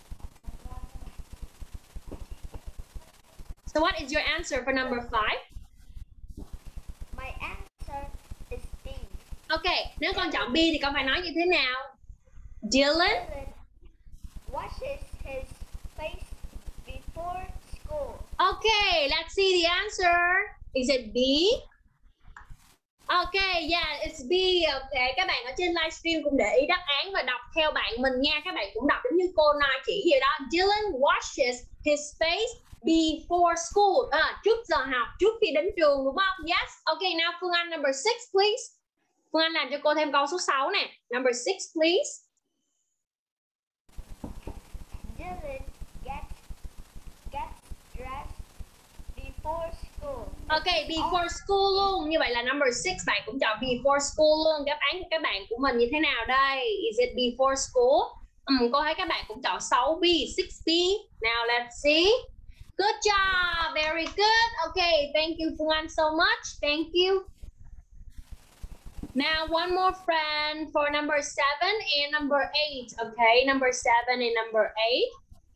So what is your answer for number 5? My answer is D. Ok, nếu con chọn B thì con phải nói như thế nào? Dylan washes his face before school. Okay, let's see the answer. Is it B? Okay, yeah, it's B. Okay, các bạn ở trên livestream cũng để ý đáp án và đọc theo bạn mình nha. Các bạn cũng đọc giống như cô nói chỉ vậy đó. Dylan washes his face before school. Trước giờ học, trước khi đến trường đúng không? Yes. Okay, now Phương Anh number 6 please. Phương Anh làm cho cô thêm câu số 6 nè. Number 6 please. Dylan gets dressed before school. Ok, before school luôn. Như vậy là number 6 bạn cũng chọn before school luôn. Đáp án của các bạn của mình như thế nào đây? Is it before school? Cô thấy các bạn cũng chọn 6B, 6B. Now let's see. Good job, very good. Okay, thank you Phương Anh so much. Thank you. Now one more friend for number 7 and number 8. Okay, number 7 and number 8.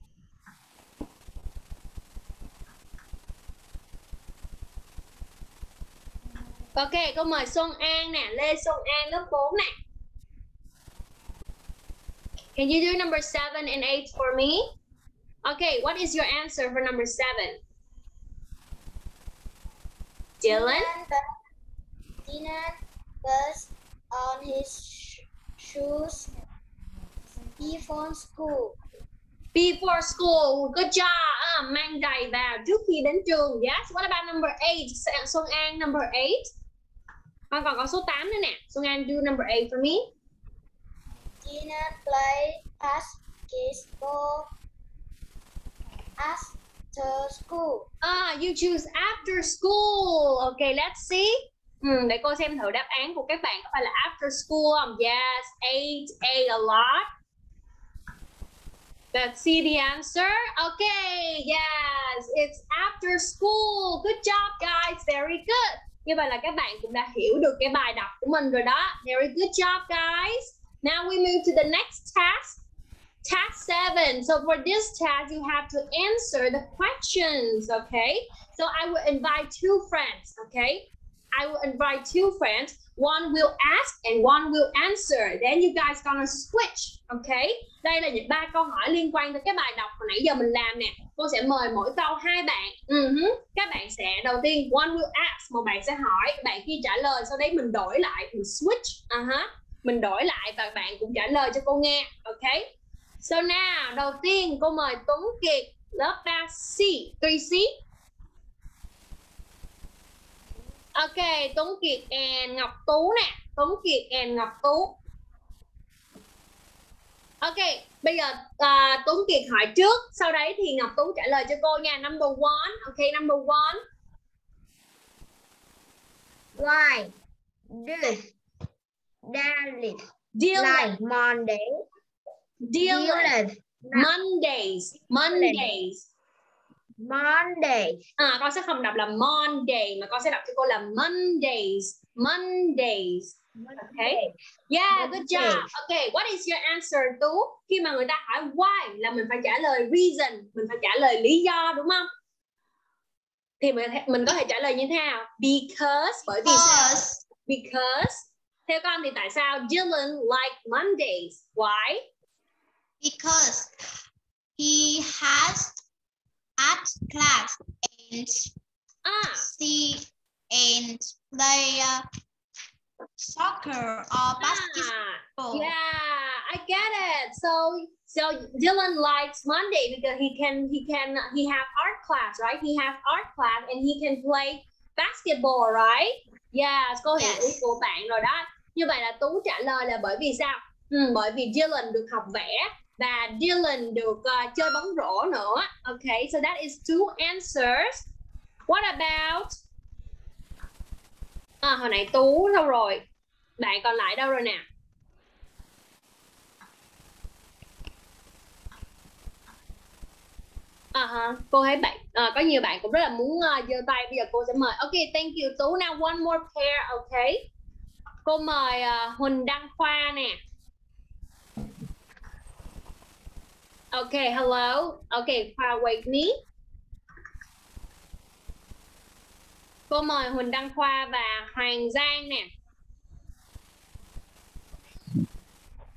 Ok, cô mời Xuân An nè, Lê Xuân An lớp 4 nè. Can you do number 7 and 8 for me? Okay, what is your answer for number 7? Dylan? Dylan puts on his shoes before school. Before school, good job. Mang giày vào trước khi đến trường. Yes, what about number 8? Xuân An, number 8. Con còn có số 8 nữa nè. Xuân An, do number 8 for me. Dylan plays basketball after school. You choose after school. Okay, let's see. Để cô xem thử đáp án của các bạn có phải là after school không? Yes, 8, a lot. Let's see the answer. Okay, yes, it's after school. Good job, guys. Very good. Như vậy là các bạn cũng đã hiểu được cái bài đọc của mình rồi đó. Very good job, guys. Now we move to the next task. Task 7. So for this task, you have to answer the questions, okay? So I will invite two friends, okay? I will invite two friends. One will ask and one will answer. Then you guys gonna switch, okay? Đây là những 3 câu hỏi liên quan tới cái bài đọc hồi nãy giờ mình làm nè. Cô sẽ mời mỗi câu 2 bạn. Các bạn sẽ đầu tiên one will ask, một bạn sẽ hỏi, bạn kia trả lời, sau đấy mình đổi lại, mình switch. Mình đổi lại và bạn cũng trả lời cho cô nghe, okay? So now, đầu tiên cô mời Tuấn Kiệt, lớp 3C, 3C. Ok, Tuấn Kiệt and Ngọc Tú nè. Tuấn Kiệt and Ngọc Tú. Ok, bây giờ Tuấn Kiệt hỏi trước, sau đấy thì Ngọc Tú trả lời cho cô nha. Number 1, ok, number 1. Why does Dylan like Monday? Dylan. Mondays. Con sẽ không đọc là Monday mà con sẽ đọc cho cô là Mondays. Okay. Yeah, good job. Okay, what is your answer, Tú? Khi mà người ta hỏi why là mình phải trả lời reason, mình phải trả lời lý do đúng không? Thì mình có thể trả lời như thế nào? Because, bởi vì sao? Because. Theo con thì tại sao Dylan like Mondays? Why? Because he has art class and play soccer or basketball. Yeah, I get it. So Dylan likes Monday because he have art class, right? He have art class and he can play basketball, right? Yeah, cô hiểu ý của bạn rồi đó. Như vậy là Tú trả lời là bởi vì sao? Bởi vì Dylan được học vẽ và Dylan được chơi bóng rổ nữa. Okay, so that is two answers. What about? Hồi nãy Tú đâu rồi? Bạn còn lại đâu rồi nè? Cô thấy bạn có nhiều bạn cũng rất là muốn giơ tay. Bây giờ cô sẽ mời. Ok, thank you Tú. Now one more pair, okay? Cô mời Huỳnh Đăng Khoa nè. Okay, hello. Okay, Khoa wait me. Cô mời Huỳnh Đăng Khoa và Hoàng Giang nè.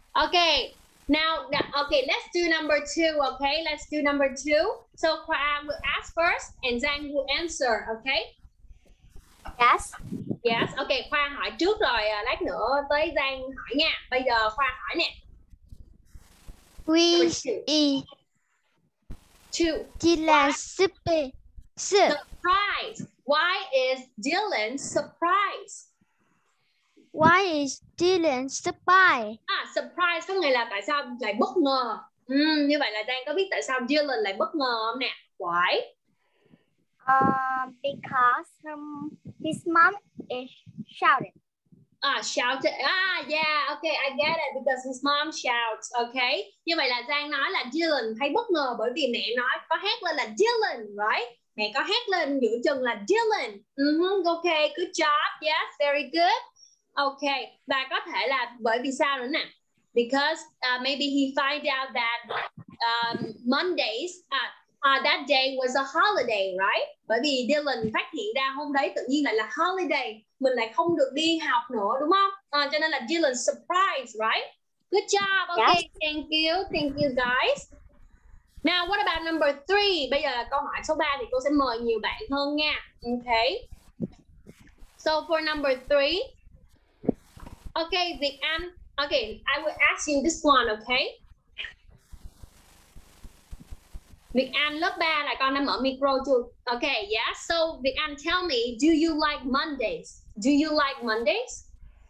Okay. Now, okay, let's do number 2. Okay, let's do number 2. So Khoa will ask first, and Giang will answer. Okay. Yes. Yes. Okay, Khoa hỏi trước rồi, lát nữa tới Giang hỏi nha. Bây giờ Khoa hỏi nè. Which is 2. Dylan surprise? Surprise. Why is Dylan surprised? Why is Dylan surprise? Surprise có nghĩa là tại sao lại bất ngờ. Như vậy là Giang có biết tại sao Dylan lại bất ngờ không nè? Why? Because his mom is shouting. Shouted. Yeah, okay, I get it. Because his mom shouts. Okay. Như vậy là Giang nói là Dylan thấy bất ngờ bởi vì mẹ nói có hét lên là Dylan, right? Mẹ có hét lên giữa chừng là Dylan. Okay, good job. Yes, very good. Okay. Và có thể là bởi vì sao nữa nè? Because maybe he find out that Mondays that day was a holiday, right? Bởi vì Dylan phát hiện ra hôm đấy tự nhiên lại là holiday, mình lại không được đi học nữa, đúng không? Cho nên là Dylan surprised, right? Good job. Okay, yes. Thank you guys. Now, what about number 3? Bây giờ là câu hỏi số 3 thì cô sẽ mời nhiều bạn hơn nha. Okay. So for number 3, okay, Việt Anh. Okay, I will ask you this one, okay? Việt Anh lớp 3 là con đã mở micro chưa? Okay, yeah. So Việt Anh, tell me, do you like Mondays? Do you like Mondays?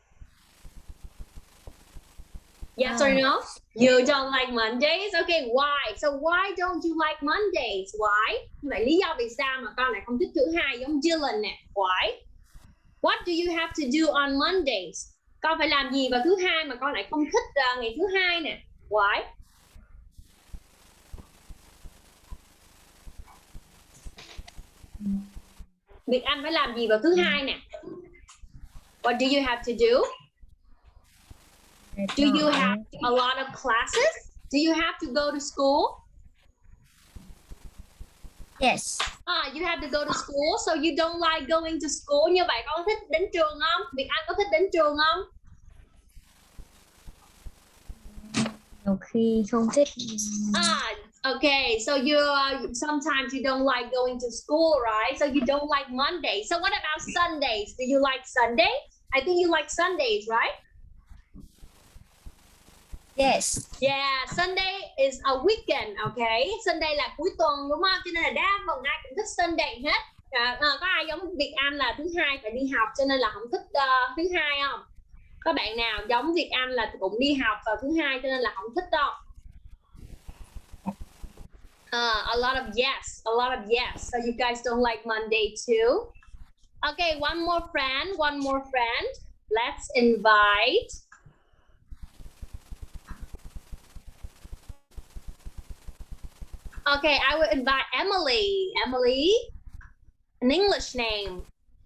Yes or no? You don't like Mondays? Okay, why? So why don't you like Mondays? Why? Vậy lý do vì sao mà con lại không thích thứ hai giống Dylan nè? Why? What do you have to do on Mondays? Con phải làm gì vào thứ hai mà con lại không thích ngày thứ hai nè? Why? Việt Anh phải làm gì vào thứ hai nè? What do you have to do? Do you have a lot of classes? Do you have to go to school? Yes. You have to go to school, so you don't like going to school. Như vậy con thích đến trường không? Việt Anh có thích đến trường không? Nhiều khi không thích. Okay, so you sometimes you don't like going to school, right? So you don't like Monday. So what about Sundays? Do you like Sundays? I think you like Sundays, right? Yes. Yeah, Sunday is a weekend, okay? Sunday là cuối tuần, đúng không? Cho nên là đa phần ai cũng thích Sunday hết. Có ai giống Việt Anh là thứ hai phải đi học cho nên là không thích thứ hai không? Có bạn nào giống Việt Anh là cũng đi học vào thứ hai cho nên là không thích đâu? A lot of yes. So you guys don't like Monday too? Okay, one more friend. Let's invite. Okay, I will invite Emily. Emily, an English name.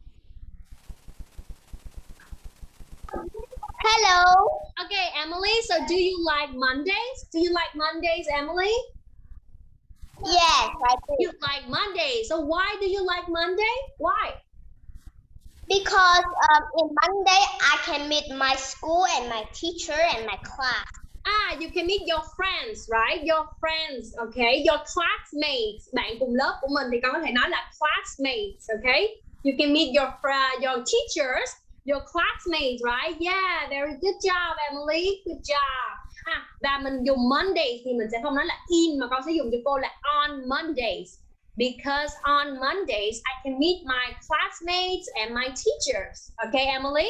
Hello. Okay, Emily, so do you like Mondays? Do you like Mondays, Emily? Yes, I do. You like Monday. So why do you like Monday? Why? Because in Monday I can meet my school and my teacher and my class. You can meet your friends, right? Your friends, okay? Your classmates. Bạn cùng lớp của mình thì con có thể nói là classmates, okay? You can meet your teachers, your classmates, right? Yeah, very good job, Emily. Good job. Và mình dùng Mondays thì mình sẽ không nói là in mà con sẽ dùng cho cô là on Mondays. Because on Mondays I can meet my classmates and my teachers. Okay, Emily?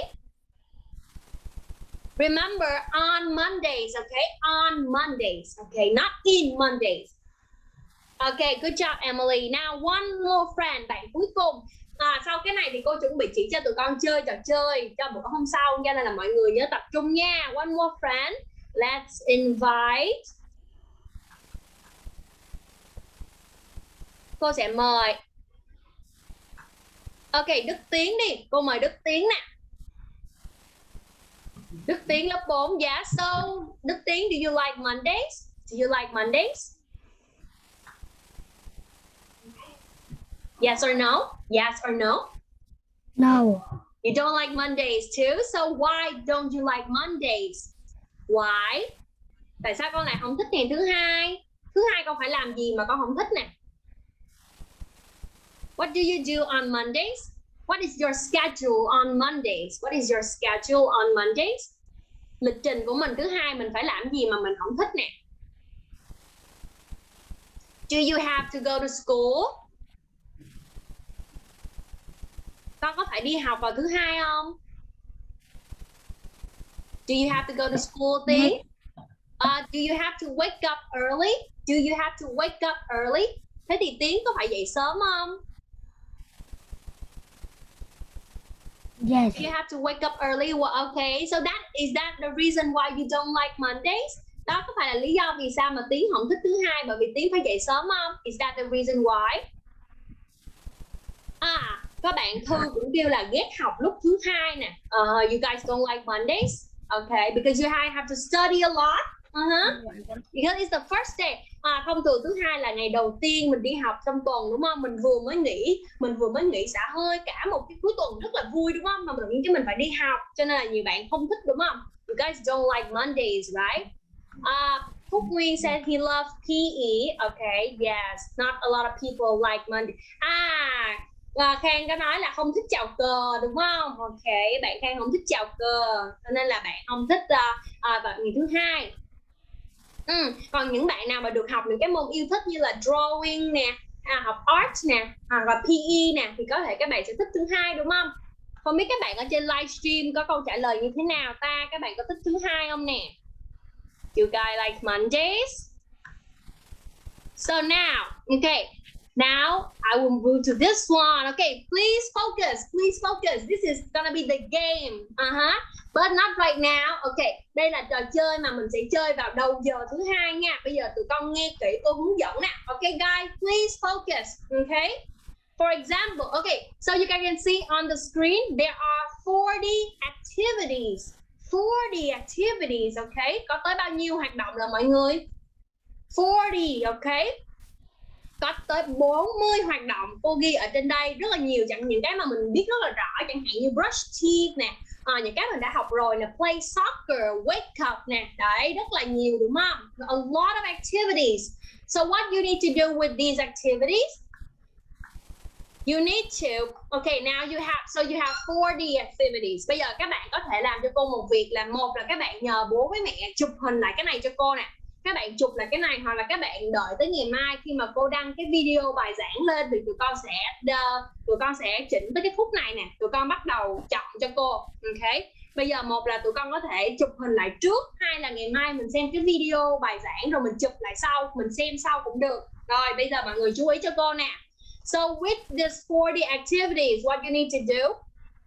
Remember, on Mondays, okay? On Mondays, okay? Not in Mondays. Okay, good job, Emily. Now, one more friend, bạn cuối cùng. Sau cái này thì cô chuẩn bị chỉ cho tụi con chơi trò chơi cho bữa hôm sau, cho nên là mọi người nhớ tập trung nha. One more friend. Let's invite. Cô sẽ mời. Ok, Đức Tiến đi. Cô mời Đức Tiến nè. Đức Tiến lớp 4. Yeah, so Đức Tiến, do you like Mondays? Do you like Mondays? Yes or no? Yes or no? No. You don't like Mondays too? So why don't you like Mondays? Why? Tại sao con lại không thích ngày thứ hai? Thứ hai con phải làm gì mà con không thích nè? What do you do on Mondays? What is your schedule on Mondays? What is your schedule on Mondays? Lịch trình của mình thứ hai mình phải làm gì mà mình không thích nè? Do you have to go to school? Con có phải đi học vào thứ hai không? Do you have to go to school thing? Do you have to wake up early? Do you have to wake up early? Thế thì Tiến có phải dậy sớm không? Yes. You have to wake up early. Well, okay, so is that the reason why you don't like Mondays? Đó có phải là lý do vì sao mà Tiến không thích thứ hai bởi vì Tiến phải dậy sớm không? Is that the reason why? Các bạn Thư cũng kêu là ghét học lúc thứ hai nè. You guys don't like Mondays? Okay, because you have to study a lot. Because it's the first day. Thông thường thứ hai là ngày đầu tiên mình đi học trong tuần đúng không? Mình vừa mới nghỉ xả hơi cả một cái cuối tuần rất là vui đúng không? Mà mình phải đi học cho nên là nhiều bạn không thích đúng không? You guys don't like Mondays, right? Phúc Nguyên said he loves PE. Okay, yes. Not a lot of people like Monday. Khang có nói là không thích chào cờ đúng không? Ok, bạn Khang không thích chào cờ cho nên là bạn không thích vào ngày thứ hai. Còn những bạn nào mà được học những cái môn yêu thích như là drawing nè, học art nè, hoặc là PE nè thì có thể các bạn sẽ thích thứ hai đúng không? Không biết các bạn ở trên livestream có câu trả lời như thế nào ta? Các bạn có thích thứ hai không nè? You guys like Mondays? So now, okay. Now I will move to this one. Okay, please focus. This is gonna be the game. But not right now. Okay, đây là trò chơi mà mình sẽ chơi vào đầu giờ thứ hai nha. Bây giờ tụi con nghe kỹ cô hướng dẫn nè. Okay, guys, please focus. Okay. For example, okay, so you guys can see on the screen there are 40 activities. 40 activities, okay? Có tới bao nhiêu hoạt động là mọi người? 40, okay? Có tới 40 hoạt động cô ghi ở trên đây rất là nhiều, chẳng những cái mà mình biết rất là rõ, chẳng hạn như brush teeth nè, những cái mình đã học rồi nè, play soccer, wake up nè, đấy rất là nhiều đúng không? A lot of activities. So what you need to do with these activities? You need to, okay, now you have 40 activities. Bây giờ các bạn có thể làm cho cô một việc là một là các bạn nhờ bố với mẹ chụp hình lại cái này cho cô nè. Các bạn chụp lại cái này hoặc là các bạn đợi tới ngày mai khi mà cô đăng cái video bài giảng lên thì tụi con sẽ chỉnh tới cái khúc này nè, tụi con bắt đầu chọn cho cô. Okay. Bây giờ một là tụi con có thể chụp hình lại trước, hai là ngày mai mình xem cái video bài giảng rồi mình chụp lại sau, mình xem sau cũng được. Rồi bây giờ mọi người chú ý cho cô nè. So with these 40 activities, what you need to do?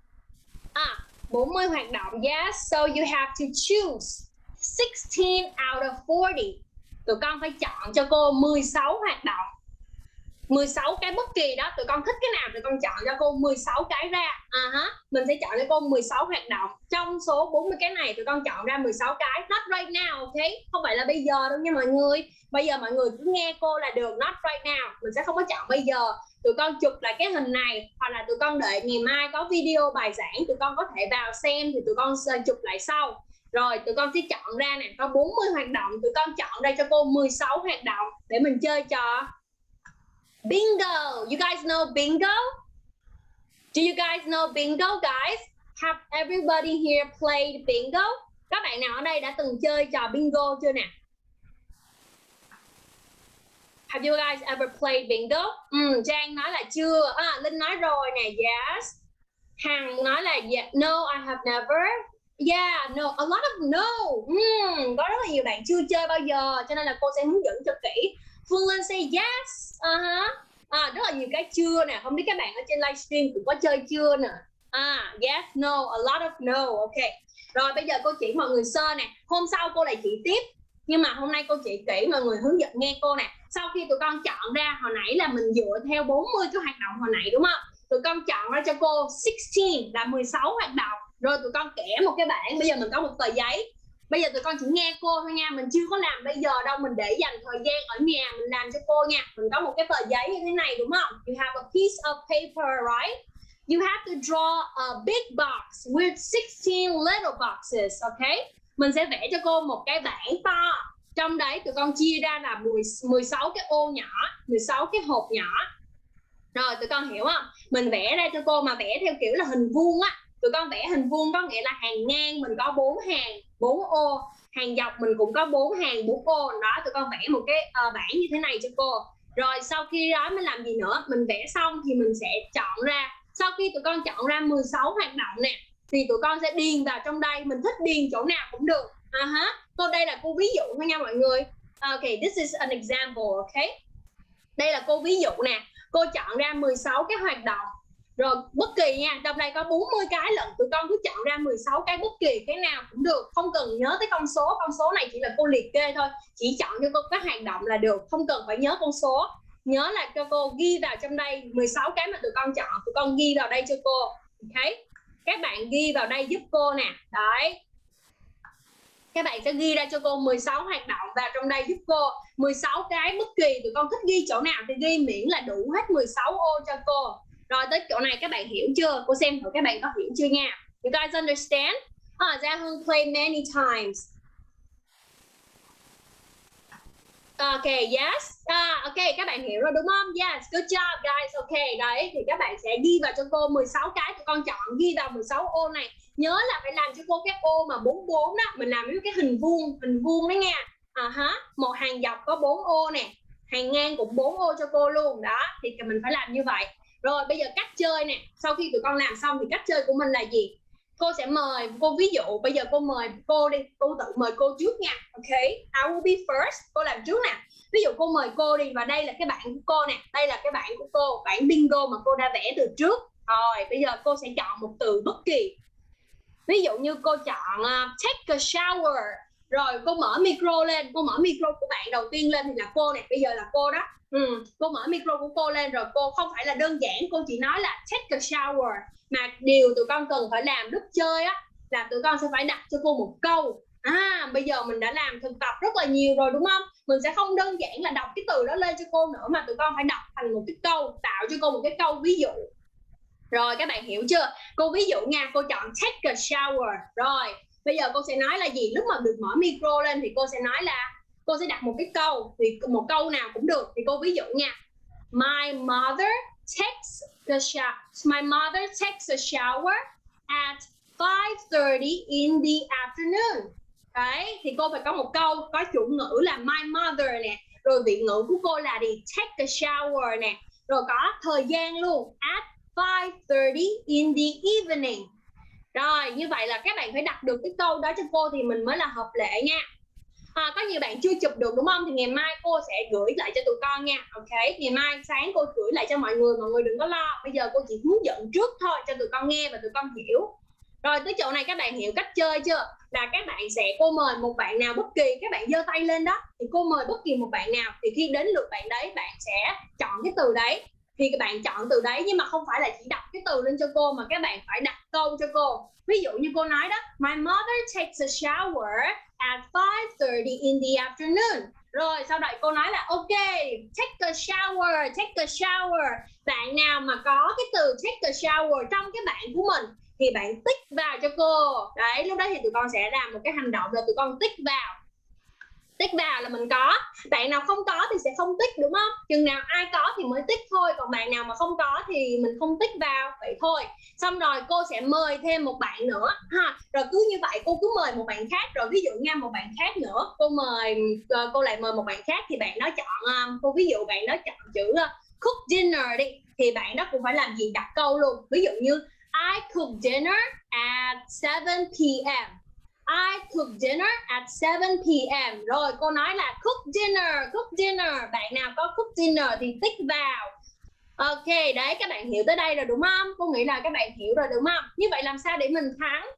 40 hoạt động, yes. So you have to choose 16 out of 40. Tụi con phải chọn cho cô 16 hoạt động. 16 cái bất kỳ đó, tụi con thích cái nào tụi con chọn cho cô 16 cái ra. Mình sẽ chọn cho cô 16 hoạt động. Trong số 40 cái này tụi con chọn ra 16 cái. Not right now, okay? Không phải là bây giờ đâu nha mọi người. Bây giờ mọi người cứ nghe cô là được. Not right now. Mình sẽ không có chọn bây giờ. Tụi con chụp lại cái hình này, hoặc là tụi con đợi ngày mai có video bài giảng, tụi con có thể vào xem thì tụi con sẽ chụp lại sau. Rồi tụi con sẽ chọn ra nè, có 40 hoạt động, tụi con chọn ra cho cô 16 hoạt động để mình chơi trò bingo. You guys know bingo? Do you guys know bingo, guys? Have everybody here played bingo? Các bạn nào ở đây đã từng chơi trò bingo chưa nè? Have you guys ever played bingo? Trang nói là chưa. Linh nói rồi nè, yes. Hằng nói là yeah. No, I have never. Yeah, no, a lot of no. Có rất là nhiều bạn chưa chơi bao giờ, cho nên là cô sẽ hướng dẫn cho kỹ. Phương Linh say yes. Rất là nhiều cái chưa nè. Không biết các bạn ở trên livestream cũng có chơi chưa nè. Yes, no, a lot of no. Ok. Rồi bây giờ cô chỉ mọi người sơ nè. Hôm sau cô lại chỉ tiếp. Nhưng mà hôm nay cô chỉ kỹ mọi người hướng dẫn nghe cô nè. Sau khi tụi con chọn ra, hồi nãy là mình dựa theo 40 cái hoạt động hồi nãy đúng không? Tụi con chọn ra cho cô 16 là 16 hoạt động. Rồi tụi con kẻ một cái bảng. Bây giờ mình có một tờ giấy. Bây giờ tụi con chỉ nghe cô thôi nha. Mình chưa có làm bây giờ đâu. Mình để dành thời gian ở nhà mình làm cho cô nha. Mình có một cái tờ giấy như thế này đúng không? You have a piece of paper, right? You have to draw a big box with 16 little boxes, okay? mình sẽ vẽ cho cô một cái bảng to. Trong đấy tụi con chia ra là 16 cái ô nhỏ, 16 cái hộp nhỏ. Rồi tụi con hiểu không? Mình vẽ ra cho cô mà vẽ theo kiểu là hình vuông á. Tụi con vẽ hình vuông có nghĩa là hàng ngang mình có 4 hàng, 4 ô. Hàng dọc mình cũng có 4 hàng, 4 ô. Đó, tụi con vẽ một cái bảng như thế này cho cô. Rồi sau khi đó mình làm gì nữa? Mình vẽ xong thì mình sẽ chọn ra. Sau khi tụi con chọn ra 16 hoạt động nè, thì tụi con sẽ điền vào trong đây. Mình thích điền chỗ nào cũng được. Cô đây là cô ví dụ thôi nha mọi người. Okay, this is an example, okay? Đây là cô ví dụ nè. Cô chọn ra 16 cái hoạt động. Rồi bất kỳ nha, trong đây có 40 cái lận. Tụi con cứ chọn ra 16 cái bất kỳ cái nào cũng được. Không cần nhớ tới con số này chỉ là cô liệt kê thôi. Chỉ chọn cho cô các hoạt động là được. Không cần phải nhớ con số. Nhớ là cho cô ghi vào trong đây 16 cái mà tụi con chọn. Tụi con ghi vào đây cho cô. Ok, các bạn ghi vào đây giúp cô nè. Đấy, các bạn sẽ ghi ra cho cô 16 hoạt động vào trong đây giúp cô. 16 cái bất kỳ tụi con thích ghi chỗ nào thì ghi, miễn là đủ hết 16 ô cho cô. Rồi tới chỗ này các bạn hiểu chưa? Cô xem thử các bạn có hiểu chưa nha. You guys understand? Gia Hương play many times. Okay, yes. Okay, các bạn hiểu rồi đúng không? Yes, good job guys. Okay, đấy thì các bạn sẽ ghi vào cho cô 16 cái tụi con chọn, ghi vào 16 ô này. Nhớ là phải làm cho cô cái ô mà 44 đó, mình làm với cái hình vuông đó nha. Một hàng dọc có 4 ô nè, hàng ngang cũng 4 ô cho cô luôn. Đó, thì mình phải làm như vậy. Rồi bây giờ cách chơi nè. Sau khi tụi con làm xong thì cách chơi của mình là gì? Cô sẽ mời cô, ví dụ bây giờ cô mời cô đi, cô tự mời cô trước nha. Ok, I will be first. Cô làm trước nè. Ví dụ cô mời cô đi, và đây là cái bảng của cô nè. Đây là cái bảng của cô, bảng bingo mà cô đã vẽ từ trước. Rồi bây giờ cô sẽ chọn một từ bất kỳ. Ví dụ như cô chọn take a shower. Rồi cô mở micro lên. Cô mở micro của bạn đầu tiên lên thì là cô nè. Bây giờ là cô đó. Cô mở micro của cô lên rồi cô không phải là đơn giản cô chỉ nói là take a shower, mà điều tụi con cần phải làm lúc chơi á là tụi con sẽ phải đặt cho cô một câu. Bây giờ mình đã làm thực tập rất là nhiều rồi đúng không? Mình sẽ không đơn giản là đọc cái từ đó lên cho cô nữa, mà tụi con phải đọc thành một cái câu, tạo cho cô một cái câu ví dụ. Rồi các bạn hiểu chưa? Cô ví dụ nha, cô chọn take a shower. Rồi bây giờ cô sẽ nói là gì? Lúc mà được mở micro lên thì cô sẽ nói là cô sẽ đặt một cái câu, thì một câu nào cũng được. Thì cô ví dụ nha, My mother takes a shower at 5:30 in the afternoon. Đấy, thì cô phải có một câu có chủ ngữ là my mother nè, rồi vị ngữ của cô là đi take a shower nè, rồi có thời gian luôn, at 5:30 in the evening. Rồi như vậy là các bạn phải đặt được cái câu đó cho cô thì mình mới là hợp lệ nha. Có nhiều bạn chưa chụp được đúng không? Thì ngày mai cô sẽ gửi lại cho tụi con nha. Ok, ngày mai sáng cô gửi lại cho mọi người đừng có lo. Bây giờ cô chỉ hướng dẫn trước thôi cho tụi con nghe và tụi con hiểu. Rồi tới chỗ này các bạn hiểu cách chơi chưa? Là các bạn sẽ, cô mời một bạn nào bất kỳ, các bạn giơ tay lên đó, thì cô mời bất kỳ một bạn nào, thì khi đến lượt bạn đấy bạn sẽ chọn cái từ đấy. Thì các bạn chọn từ đấy, nhưng mà không phải là chỉ đọc cái từ lên cho cô, mà các bạn phải đặt câu cho cô. Ví dụ như cô nói đó, My mother takes a shower at 5:30 in the afternoon. Rồi sau đó cô nói là ok, take a shower. Bạn nào mà có cái từ take a shower trong cái bảng của mình thì bạn tích vào cho cô. Đấy, lúc đó thì tụi con sẽ làm một cái hành động là tụi con tích vào. Tích vào là mình có. Bạn nào không có thì sẽ không tích đúng không? Chừng nào ai có thì mới tích thôi. Còn bạn nào mà không có thì mình không tích vào. Vậy thôi. Xong rồi cô sẽ mời thêm một bạn nữa ha. Rồi cứ như vậy cô cứ mời một bạn khác. Rồi ví dụ nha, một bạn khác nữa, cô lại mời một bạn khác. Thì bạn đó chọn, cô ví dụ bạn đó chọn chữ cook dinner đi, thì bạn đó cũng phải làm gì? Đặt câu luôn. Ví dụ như I cook dinner at 7 p.m. I cook dinner at 7 p.m. Rồi cô nói là cook dinner. Bạn nào có cook dinner thì tích vào. Ok, đấy các bạn hiểu tới đây rồi đúng không? Cô nghĩ là các bạn hiểu rồi đúng không? Như vậy làm sao để mình thắng?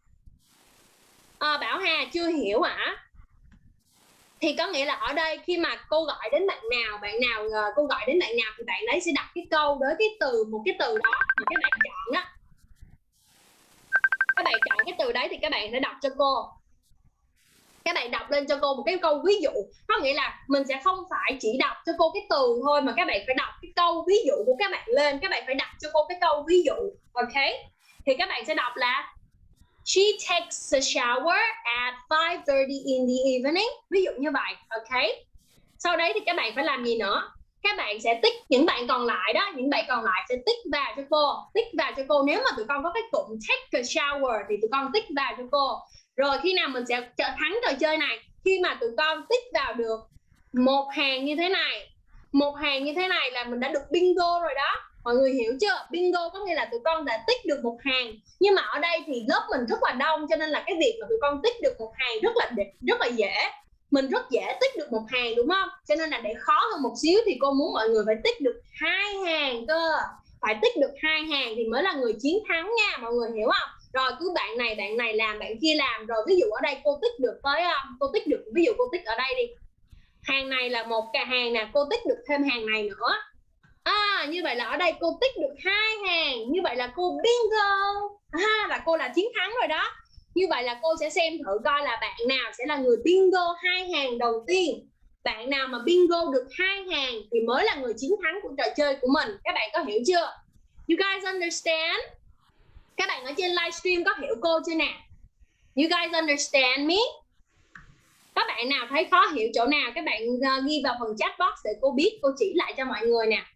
Bảo Hà chưa hiểu hả? Thì có nghĩa là ở đây khi mà cô gọi đến bạn nào cô gọi đến bạn nào thì bạn ấy sẽ đặt cái câu với cái từ, một cái từ đó mà các bạn chọn đó. Các bạn chọn cái từ đấy thì các bạn sẽ đọc cho cô. Các bạn đọc lên cho cô một cái câu ví dụ. Có nghĩa là mình sẽ không phải chỉ đọc cho cô cái từ thôi, mà các bạn phải đọc cái câu ví dụ của các bạn lên. Các bạn phải đặt cho cô cái câu ví dụ. Ok, thì các bạn sẽ đọc là She takes a shower at 5:30 in the evening. Ví dụ như vậy, ok. Sau đấy thì các bạn phải làm gì nữa? Các bạn sẽ tích những bạn còn lại đó, những bạn còn lại sẽ tích vào cho cô, tích vào cho cô. Nếu mà tụi con có cái cụm take a shower thì tụi con tích vào cho cô. Rồi khi nào mình sẽ thắng trò chơi này? Khi mà tụi con tích vào được một hàng như thế này, một hàng như thế này là mình đã được bingo rồi đó. Mọi người hiểu chưa? Bingo có nghĩa là tụi con đã tích được một hàng. Nhưng mà ở đây thì lớp mình rất là đông, cho nên là cái việc mà tụi con tích được một hàng rất là dễ. Mình rất dễ tích được một hàng đúng không? Cho nên là để khó hơn một xíu thì cô muốn mọi người phải tích được 2 hàng cơ. Phải tích được 2 hàng thì mới là người chiến thắng nha, mọi người hiểu không? Rồi cứ bạn này làm, bạn kia làm. Rồi ví dụ ở đây cô tích được tới, cô tích được, ví dụ cô tích ở đây đi. Hàng này là một cái hàng nè, cô tích được thêm hàng này nữa. Như vậy là ở đây cô tích được 2 hàng. Như vậy là cô bingo. Là cô là chiến thắng rồi đó. Như vậy là cô sẽ xem thử coi là bạn nào sẽ là người bingo 2 hàng đầu tiên. Bạn nào mà bingo được 2 hàng thì mới là người chiến thắng của trò chơi của mình. Các bạn có hiểu chưa? You guys understand? Các bạn ở trên livestream có hiểu cô chưa nè? You guys understand me? Các bạn nào thấy khó hiểu chỗ nào các bạn ghi vào phần chat box để cô biết, cô chỉ lại cho mọi người nè.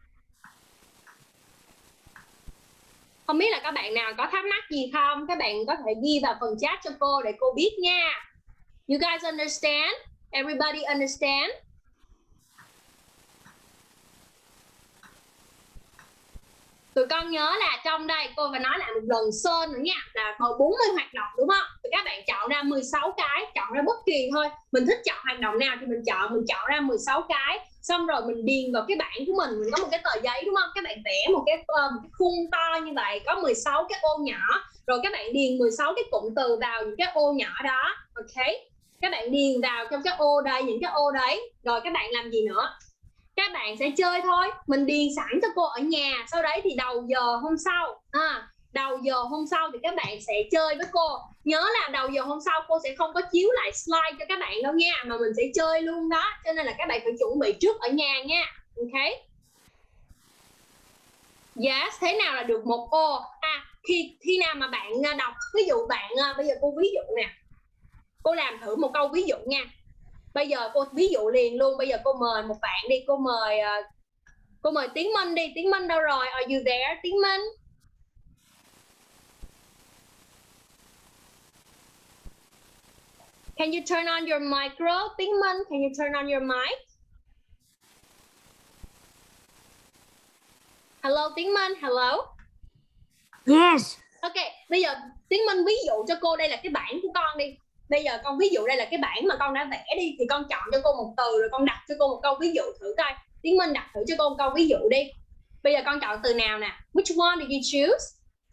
Không biết là các bạn nào có thắc mắc gì không? Các bạn có thể ghi vào phần chat cho cô để cô biết nha. You guys understand? Everybody understand? Tụi con nhớ là trong đây cô phải nói lại một lần sơn nữa nha, là có 40 hoạt động đúng không? Thì các bạn chọn ra 16 cái, chọn ra bất kỳ thôi. Mình thích chọn hoạt động nào thì mình chọn ra 16 cái. Xong rồi mình điền vào cái bảng của mình có một cái tờ giấy đúng không? Các bạn vẽ một cái khung to như vậy, có 16 cái ô nhỏ. Rồi các bạn điền 16 cái cụm từ vào những cái ô nhỏ đó. Ok. Các bạn điền vào trong cái ô đây, những cái ô đấy. Rồi các bạn làm gì nữa? Các bạn sẽ chơi thôi. Mình điền sẵn cho cô ở nhà. Sau đấy thì đầu giờ hôm sau đầu giờ hôm sau thì các bạn sẽ chơi với cô. Nhớ là đầu giờ hôm sau cô sẽ không có chiếu lại slide cho các bạn đâu nha, mà mình sẽ chơi luôn đó. Cho nên là các bạn phải chuẩn bị trước ở nhà nha. Ok. Yes, thế nào là được một ô? Khi nào mà bạn đọc, ví dụ bạn bây giờ cô ví dụ nè. Cô làm thử một câu ví dụ nha. Bây giờ cô ví dụ liền luôn. Bây giờ cô mời một bạn đi. Cô mời Tiến Minh đi. Tiến Minh đâu rồi? Are you there Tiến Minh? Can you turn on your micro? Tiến Minh, can you turn on your mic? Hello Tiến Minh, hello. Yes. Ok, bây giờ Tiến Minh ví dụ cho cô đây là cái bảng của con đi. Bây giờ con ví dụ đây là cái bảng mà con đã vẽ đi. Thì con chọn cho cô một từ rồi con đặt cho cô một câu ví dụ thử coi. Tiến Minh đặt thử cho cô một câu ví dụ đi. Bây giờ con chọn từ nào nè? Which one did you choose?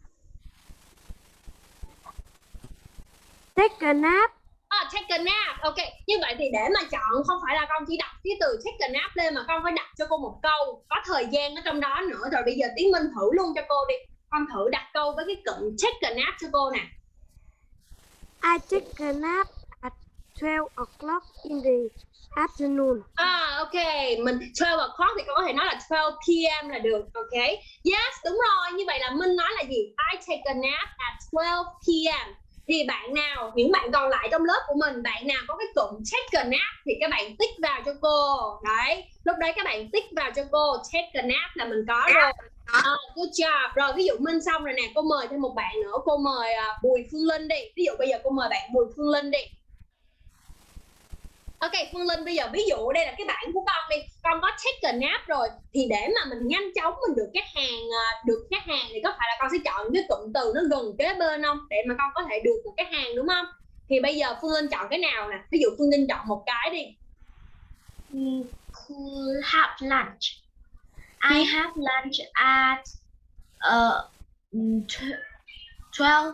Take a nap. Take a nap. Ok, như vậy thì để mà chọn không phải là con chỉ đặt cái từ take a nap lên, mà con phải đặt cho cô một câu có thời gian ở trong đó nữa. Rồi bây giờ Tiến Minh thử luôn cho cô đi. Con thử đặt câu với cái cụm take a nap cho cô nè. I take a nap at 12 o'clock in the afternoon. Ok, mình 12 o'clock thì con có thể nói là 12 p.m. là được. Ok, yes, đúng rồi. Như vậy là Minh nói là gì? I take a nap at 12 p.m. Thì bạn nào, những bạn còn lại trong lớp của mình, bạn nào có cái cụm take a nap thì các bạn tích vào cho cô. Đấy, lúc đấy các bạn tích vào cho cô take a nap là mình có rồi. Good job. Rồi ví dụ Minh xong rồi nè, cô mời thêm một bạn nữa. Cô mời Bùi Phương Linh đi. Ví dụ bây giờ cô mời bạn Bùi Phương Linh đi. Ok, Phương Linh, bây giờ ví dụ đây là cái bảng của con đi. Con có take a nap rồi. Thì để mà mình nhanh chóng mình được khách hàng thì có phải là con sẽ chọn cái cụm từ nó gần kế bên không? Để mà con có thể được một khách hàng đúng không? Thì bây giờ Phương Linh chọn cái nào nè? Ví dụ Phương Linh chọn một cái đi. Have lunch. I have lunch at 12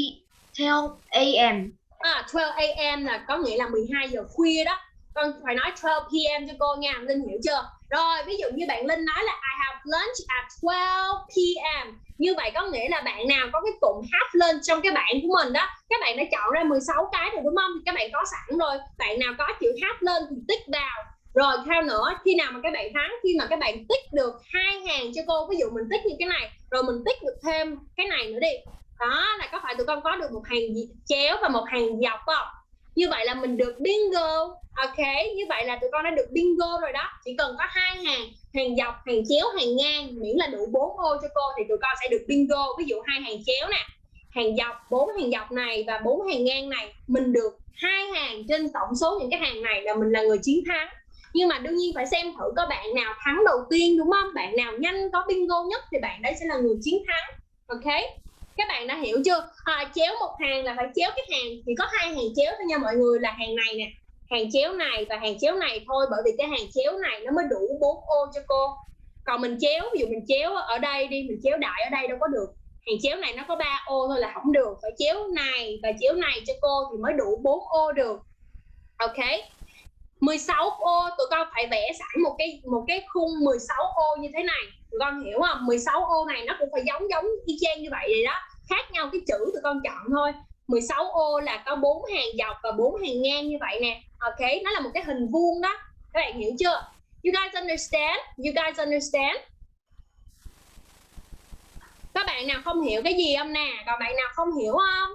a.m. 12 a.m. là có nghĩa là 12 giờ khuya đó. Con phải nói 12 p.m. cho cô nha, Linh hiểu chưa? Rồi ví dụ như bạn Linh nói là I have lunch at 12 p.m. Như vậy có nghĩa là bạn nào có cái cụm have lunch trong cái bảng của mình đó, các bạn đã chọn ra 16 cái rồi đúng không? Thì các bạn có sẵn rồi. Bạn nào có chữ have lunch thì tích vào. Rồi theo nữa, khi nào mà các bạn thắng, khi mà các bạn tích được 2 hàng cho cô, ví dụ mình tích như cái này, rồi mình tích được thêm cái này nữa đi. Đó là có phải tụi con có được một hàng chéo và một hàng dọc không? Như vậy là mình được bingo. Ok, như vậy là tụi con đã được bingo rồi đó. Chỉ cần có 2 hàng dọc, hàng chéo, hàng ngang, miễn là đủ 4 ô cho cô thì tụi con sẽ được bingo. Ví dụ 2 hàng chéo nè, hàng dọc, 4 hàng dọc này và 4 hàng ngang này, mình được 2 hàng trên tổng số những cái hàng này là mình là người chiến thắng. Nhưng mà đương nhiên phải xem thử có bạn nào thắng đầu tiên, đúng không? Bạn nào nhanh có bingo nhất thì bạn đấy sẽ là người chiến thắng. Ok, các bạn đã hiểu chưa? Chéo một hàng là phải chéo cái hàng, chỉ có 2 hàng chéo thôi nha mọi người, là hàng này nè, hàng chéo này và hàng chéo này thôi, bởi vì cái hàng chéo này nó mới đủ 4 ô cho cô. Còn mình chéo, ví dụ mình chéo ở đây đi, mình chéo đại ở đây đâu có được. Hàng chéo này nó có 3 ô thôi là không được, phải chéo này và chéo này cho cô thì mới đủ 4 ô được. Ok, 16 ô tụi con phải vẽ sẵn một cái khung 16 ô như thế này, tụi con hiểu không? 16 ô này nó cũng phải giống y chang như vậy đó, khác nhau cái chữ tụi con chọn thôi. 16 ô là có 4 hàng dọc và 4 hàng ngang như vậy nè. Ok, nó là một cái hình vuông đó, các bạn hiểu chưa? You guys understand? You guys understand? Các bạn nào không hiểu cái gì không nè? Còn bạn nào không hiểu không?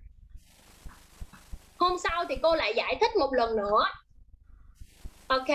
Hôm sau thì cô lại giải thích một lần nữa. Ok,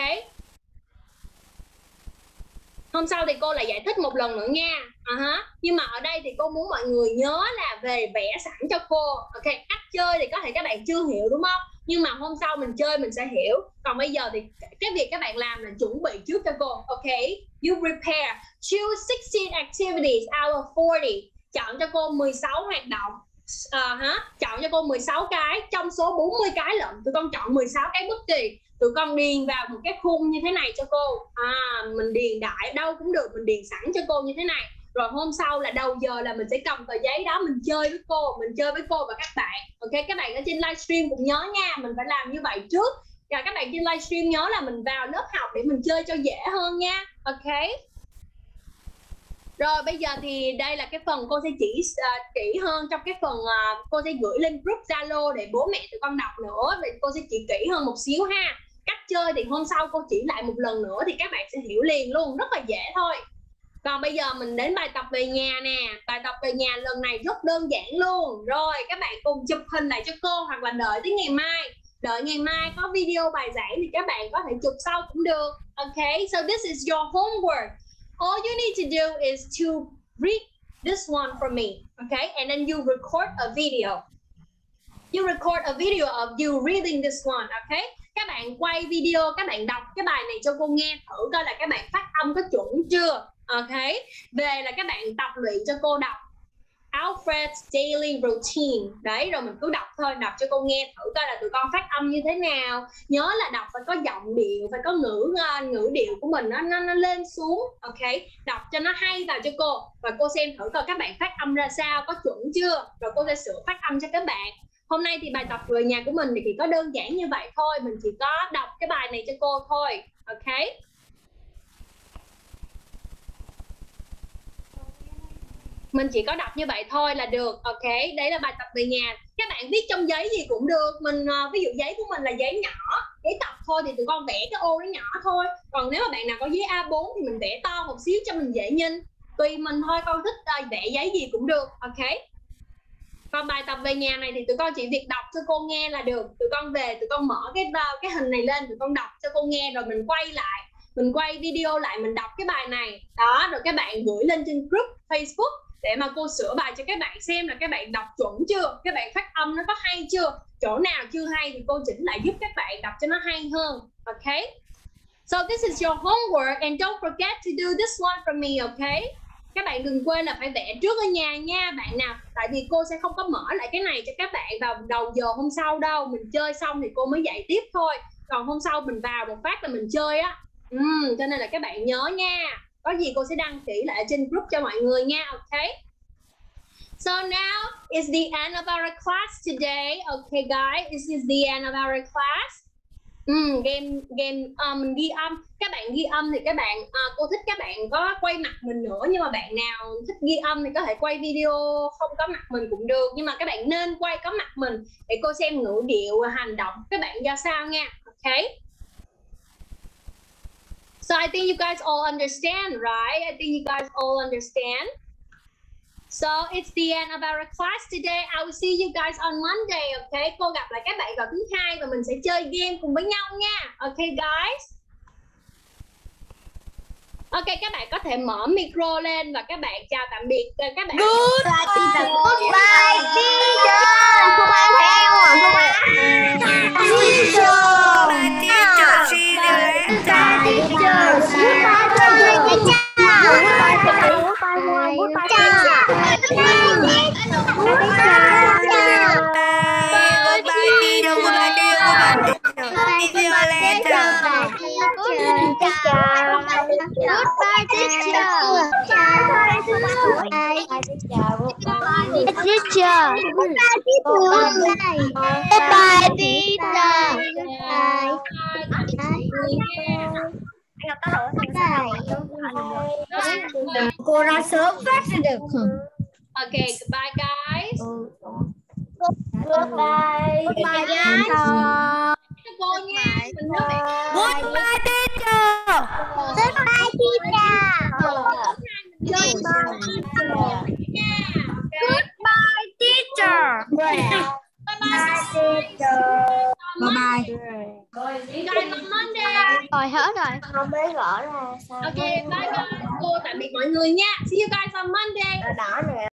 hôm sau thì cô lại giải thích một lần nữa nha. Nhưng mà ở đây thì cô muốn mọi người nhớ là về vẽ sẵn cho cô. Ok, cách chơi thì có thể các bạn chưa hiểu đúng không? Nhưng mà hôm sau mình chơi mình sẽ hiểu. Còn bây giờ thì cái việc các bạn làm là chuẩn bị trước cho cô. Ok, you prepare. Choose 16 activities out of 40. Chọn cho cô 16 hoạt động. Chọn cho cô 16 cái trong số 40 cái lận. Tụi con chọn 16 cái bất kỳ. Tụi con điền vào một cái khung như thế này cho cô. Mình điền đại đâu cũng được, mình điền sẵn cho cô như thế này. Rồi hôm sau là đầu giờ là mình sẽ cầm tờ giấy đó, mình chơi với cô và các bạn. Ok, các bạn ở trên livestream cũng nhớ nha, mình phải làm như vậy trước. Và các bạn trên livestream nhớ là mình vào lớp học để mình chơi cho dễ hơn nha. Ok. Rồi bây giờ thì đây là cái phần cô sẽ chỉ kỹ hơn trong cái phần cô sẽ gửi lên group Zalo để bố mẹ tụi con đọc nữa. Thì cô sẽ chỉ kỹ hơn một xíu ha. Cách chơi thì hôm sau cô chỉ lại một lần nữa thì các bạn sẽ hiểu liền luôn, rất là dễ thôi. Còn bây giờ mình đến bài tập về nhà nè. Bài tập về nhà lần này rất đơn giản luôn. Rồi các bạn cùng chụp hình lại cho cô, hoặc là đợi tới ngày mai. Đợi ngày mai có video bài giảng thì các bạn có thể chụp sau cũng được. Ok, so this is your homework. All you need to do is to read this one from me. Okay, and then you record a video. You record a video of you reading this one. Okay, các bạn quay video, các bạn đọc cái bài này cho cô nghe thử coi là các bạn phát âm có chuẩn chưa. Ok, về là các bạn tập luyện cho cô đọc Alfred's Daily Routine. Đấy, rồi mình cứ đọc thôi, đọc cho cô nghe thử coi là tụi con phát âm như thế nào. Nhớ là đọc phải có giọng điệu, phải có ngữ điệu của mình nó lên xuống. Ok, đọc cho nó hay vào cho cô. Và cô xem thử coi các bạn phát âm ra sao, có chuẩn chưa. Rồi cô sẽ sửa phát âm cho các bạn. Hôm nay thì bài tập về nhà của mình thì chỉ có đơn giản như vậy thôi. Mình chỉ có đọc cái bài này cho cô thôi. Ok, mình chỉ có đọc như vậy thôi là được. Ok, đấy là bài tập về nhà. Các bạn viết trong giấy gì cũng được. Mình ví dụ giấy của mình là giấy nhỏ, giấy tập thôi thì tụi con vẽ cái ô nó nhỏ thôi. Còn nếu mà bạn nào có giấy A4 thì mình vẽ to một xíu cho mình dễ nhìn. Tùy mình thôi, con thích vẽ giấy gì cũng được. Ok, còn bài tập về nhà này thì tụi con chỉ việc đọc cho cô nghe là được. Tụi con về tụi con mở cái hình này lên, tụi con đọc cho cô nghe rồi mình quay lại, mình quay video lại, mình đọc cái bài này đó, rồi các bạn gửi lên trên group Facebook để mà cô sửa bài cho các bạn xem là các bạn đọc chuẩn chưa, các bạn phát âm nó có hay chưa, chỗ nào chưa hay thì cô chỉnh lại giúp các bạn đọc cho nó hay hơn. Ok, so this is your homework and don't forget to do this one for me. Ok, các bạn đừng quên là phải vẽ trước ở nhà nha bạn nào, tại vì cô sẽ không có mở lại cái này cho các bạn vào đầu giờ hôm sau đâu, mình chơi xong thì cô mới dạy tiếp thôi, còn hôm sau mình vào một phát là mình chơi á. Cho nên là các bạn nhớ nha, có gì cô sẽ đăng kỹ lại trên group cho mọi người nha. Ok, so now is the end of our class today. Okay guys, this is the end of our class. Mình ghi âm, các bạn ghi âm thì các bạn cô thích các bạn có quay mặt mình nữa, nhưng mà bạn nào thích ghi âm thì có thể quay video không có mặt mình cũng được, nhưng mà các bạn nên quay có mặt mình để cô xem ngữ điệu hành động các bạn ra sao nha. Ok, so I think you guys all understand, right? I think you guys all understand. So it's the end of our class today. I will see you guys on Monday. Okay, cô gặp lại các bạn vào thứ hai và mình sẽ chơi game cùng với nhau nha. Okay guys. Ok, các bạn có thể mở micro lên và các bạn chào tạm biệt các bạn. Goodbye teacher. Cô ra sớm phát sẽ được. Okay, goodbye guys. Goodbye. Goodbye guys. Cô nha. Goodbye teacher. Goodbye teacher. Goodbye Teacher. Bye Bye. guys on Monday. Rồi hết rồi. Không biết gõ ra sao. Okay, bye guys. Cô tạm biệt mọi người nha. See you guys on Monday. Đỏ nữa.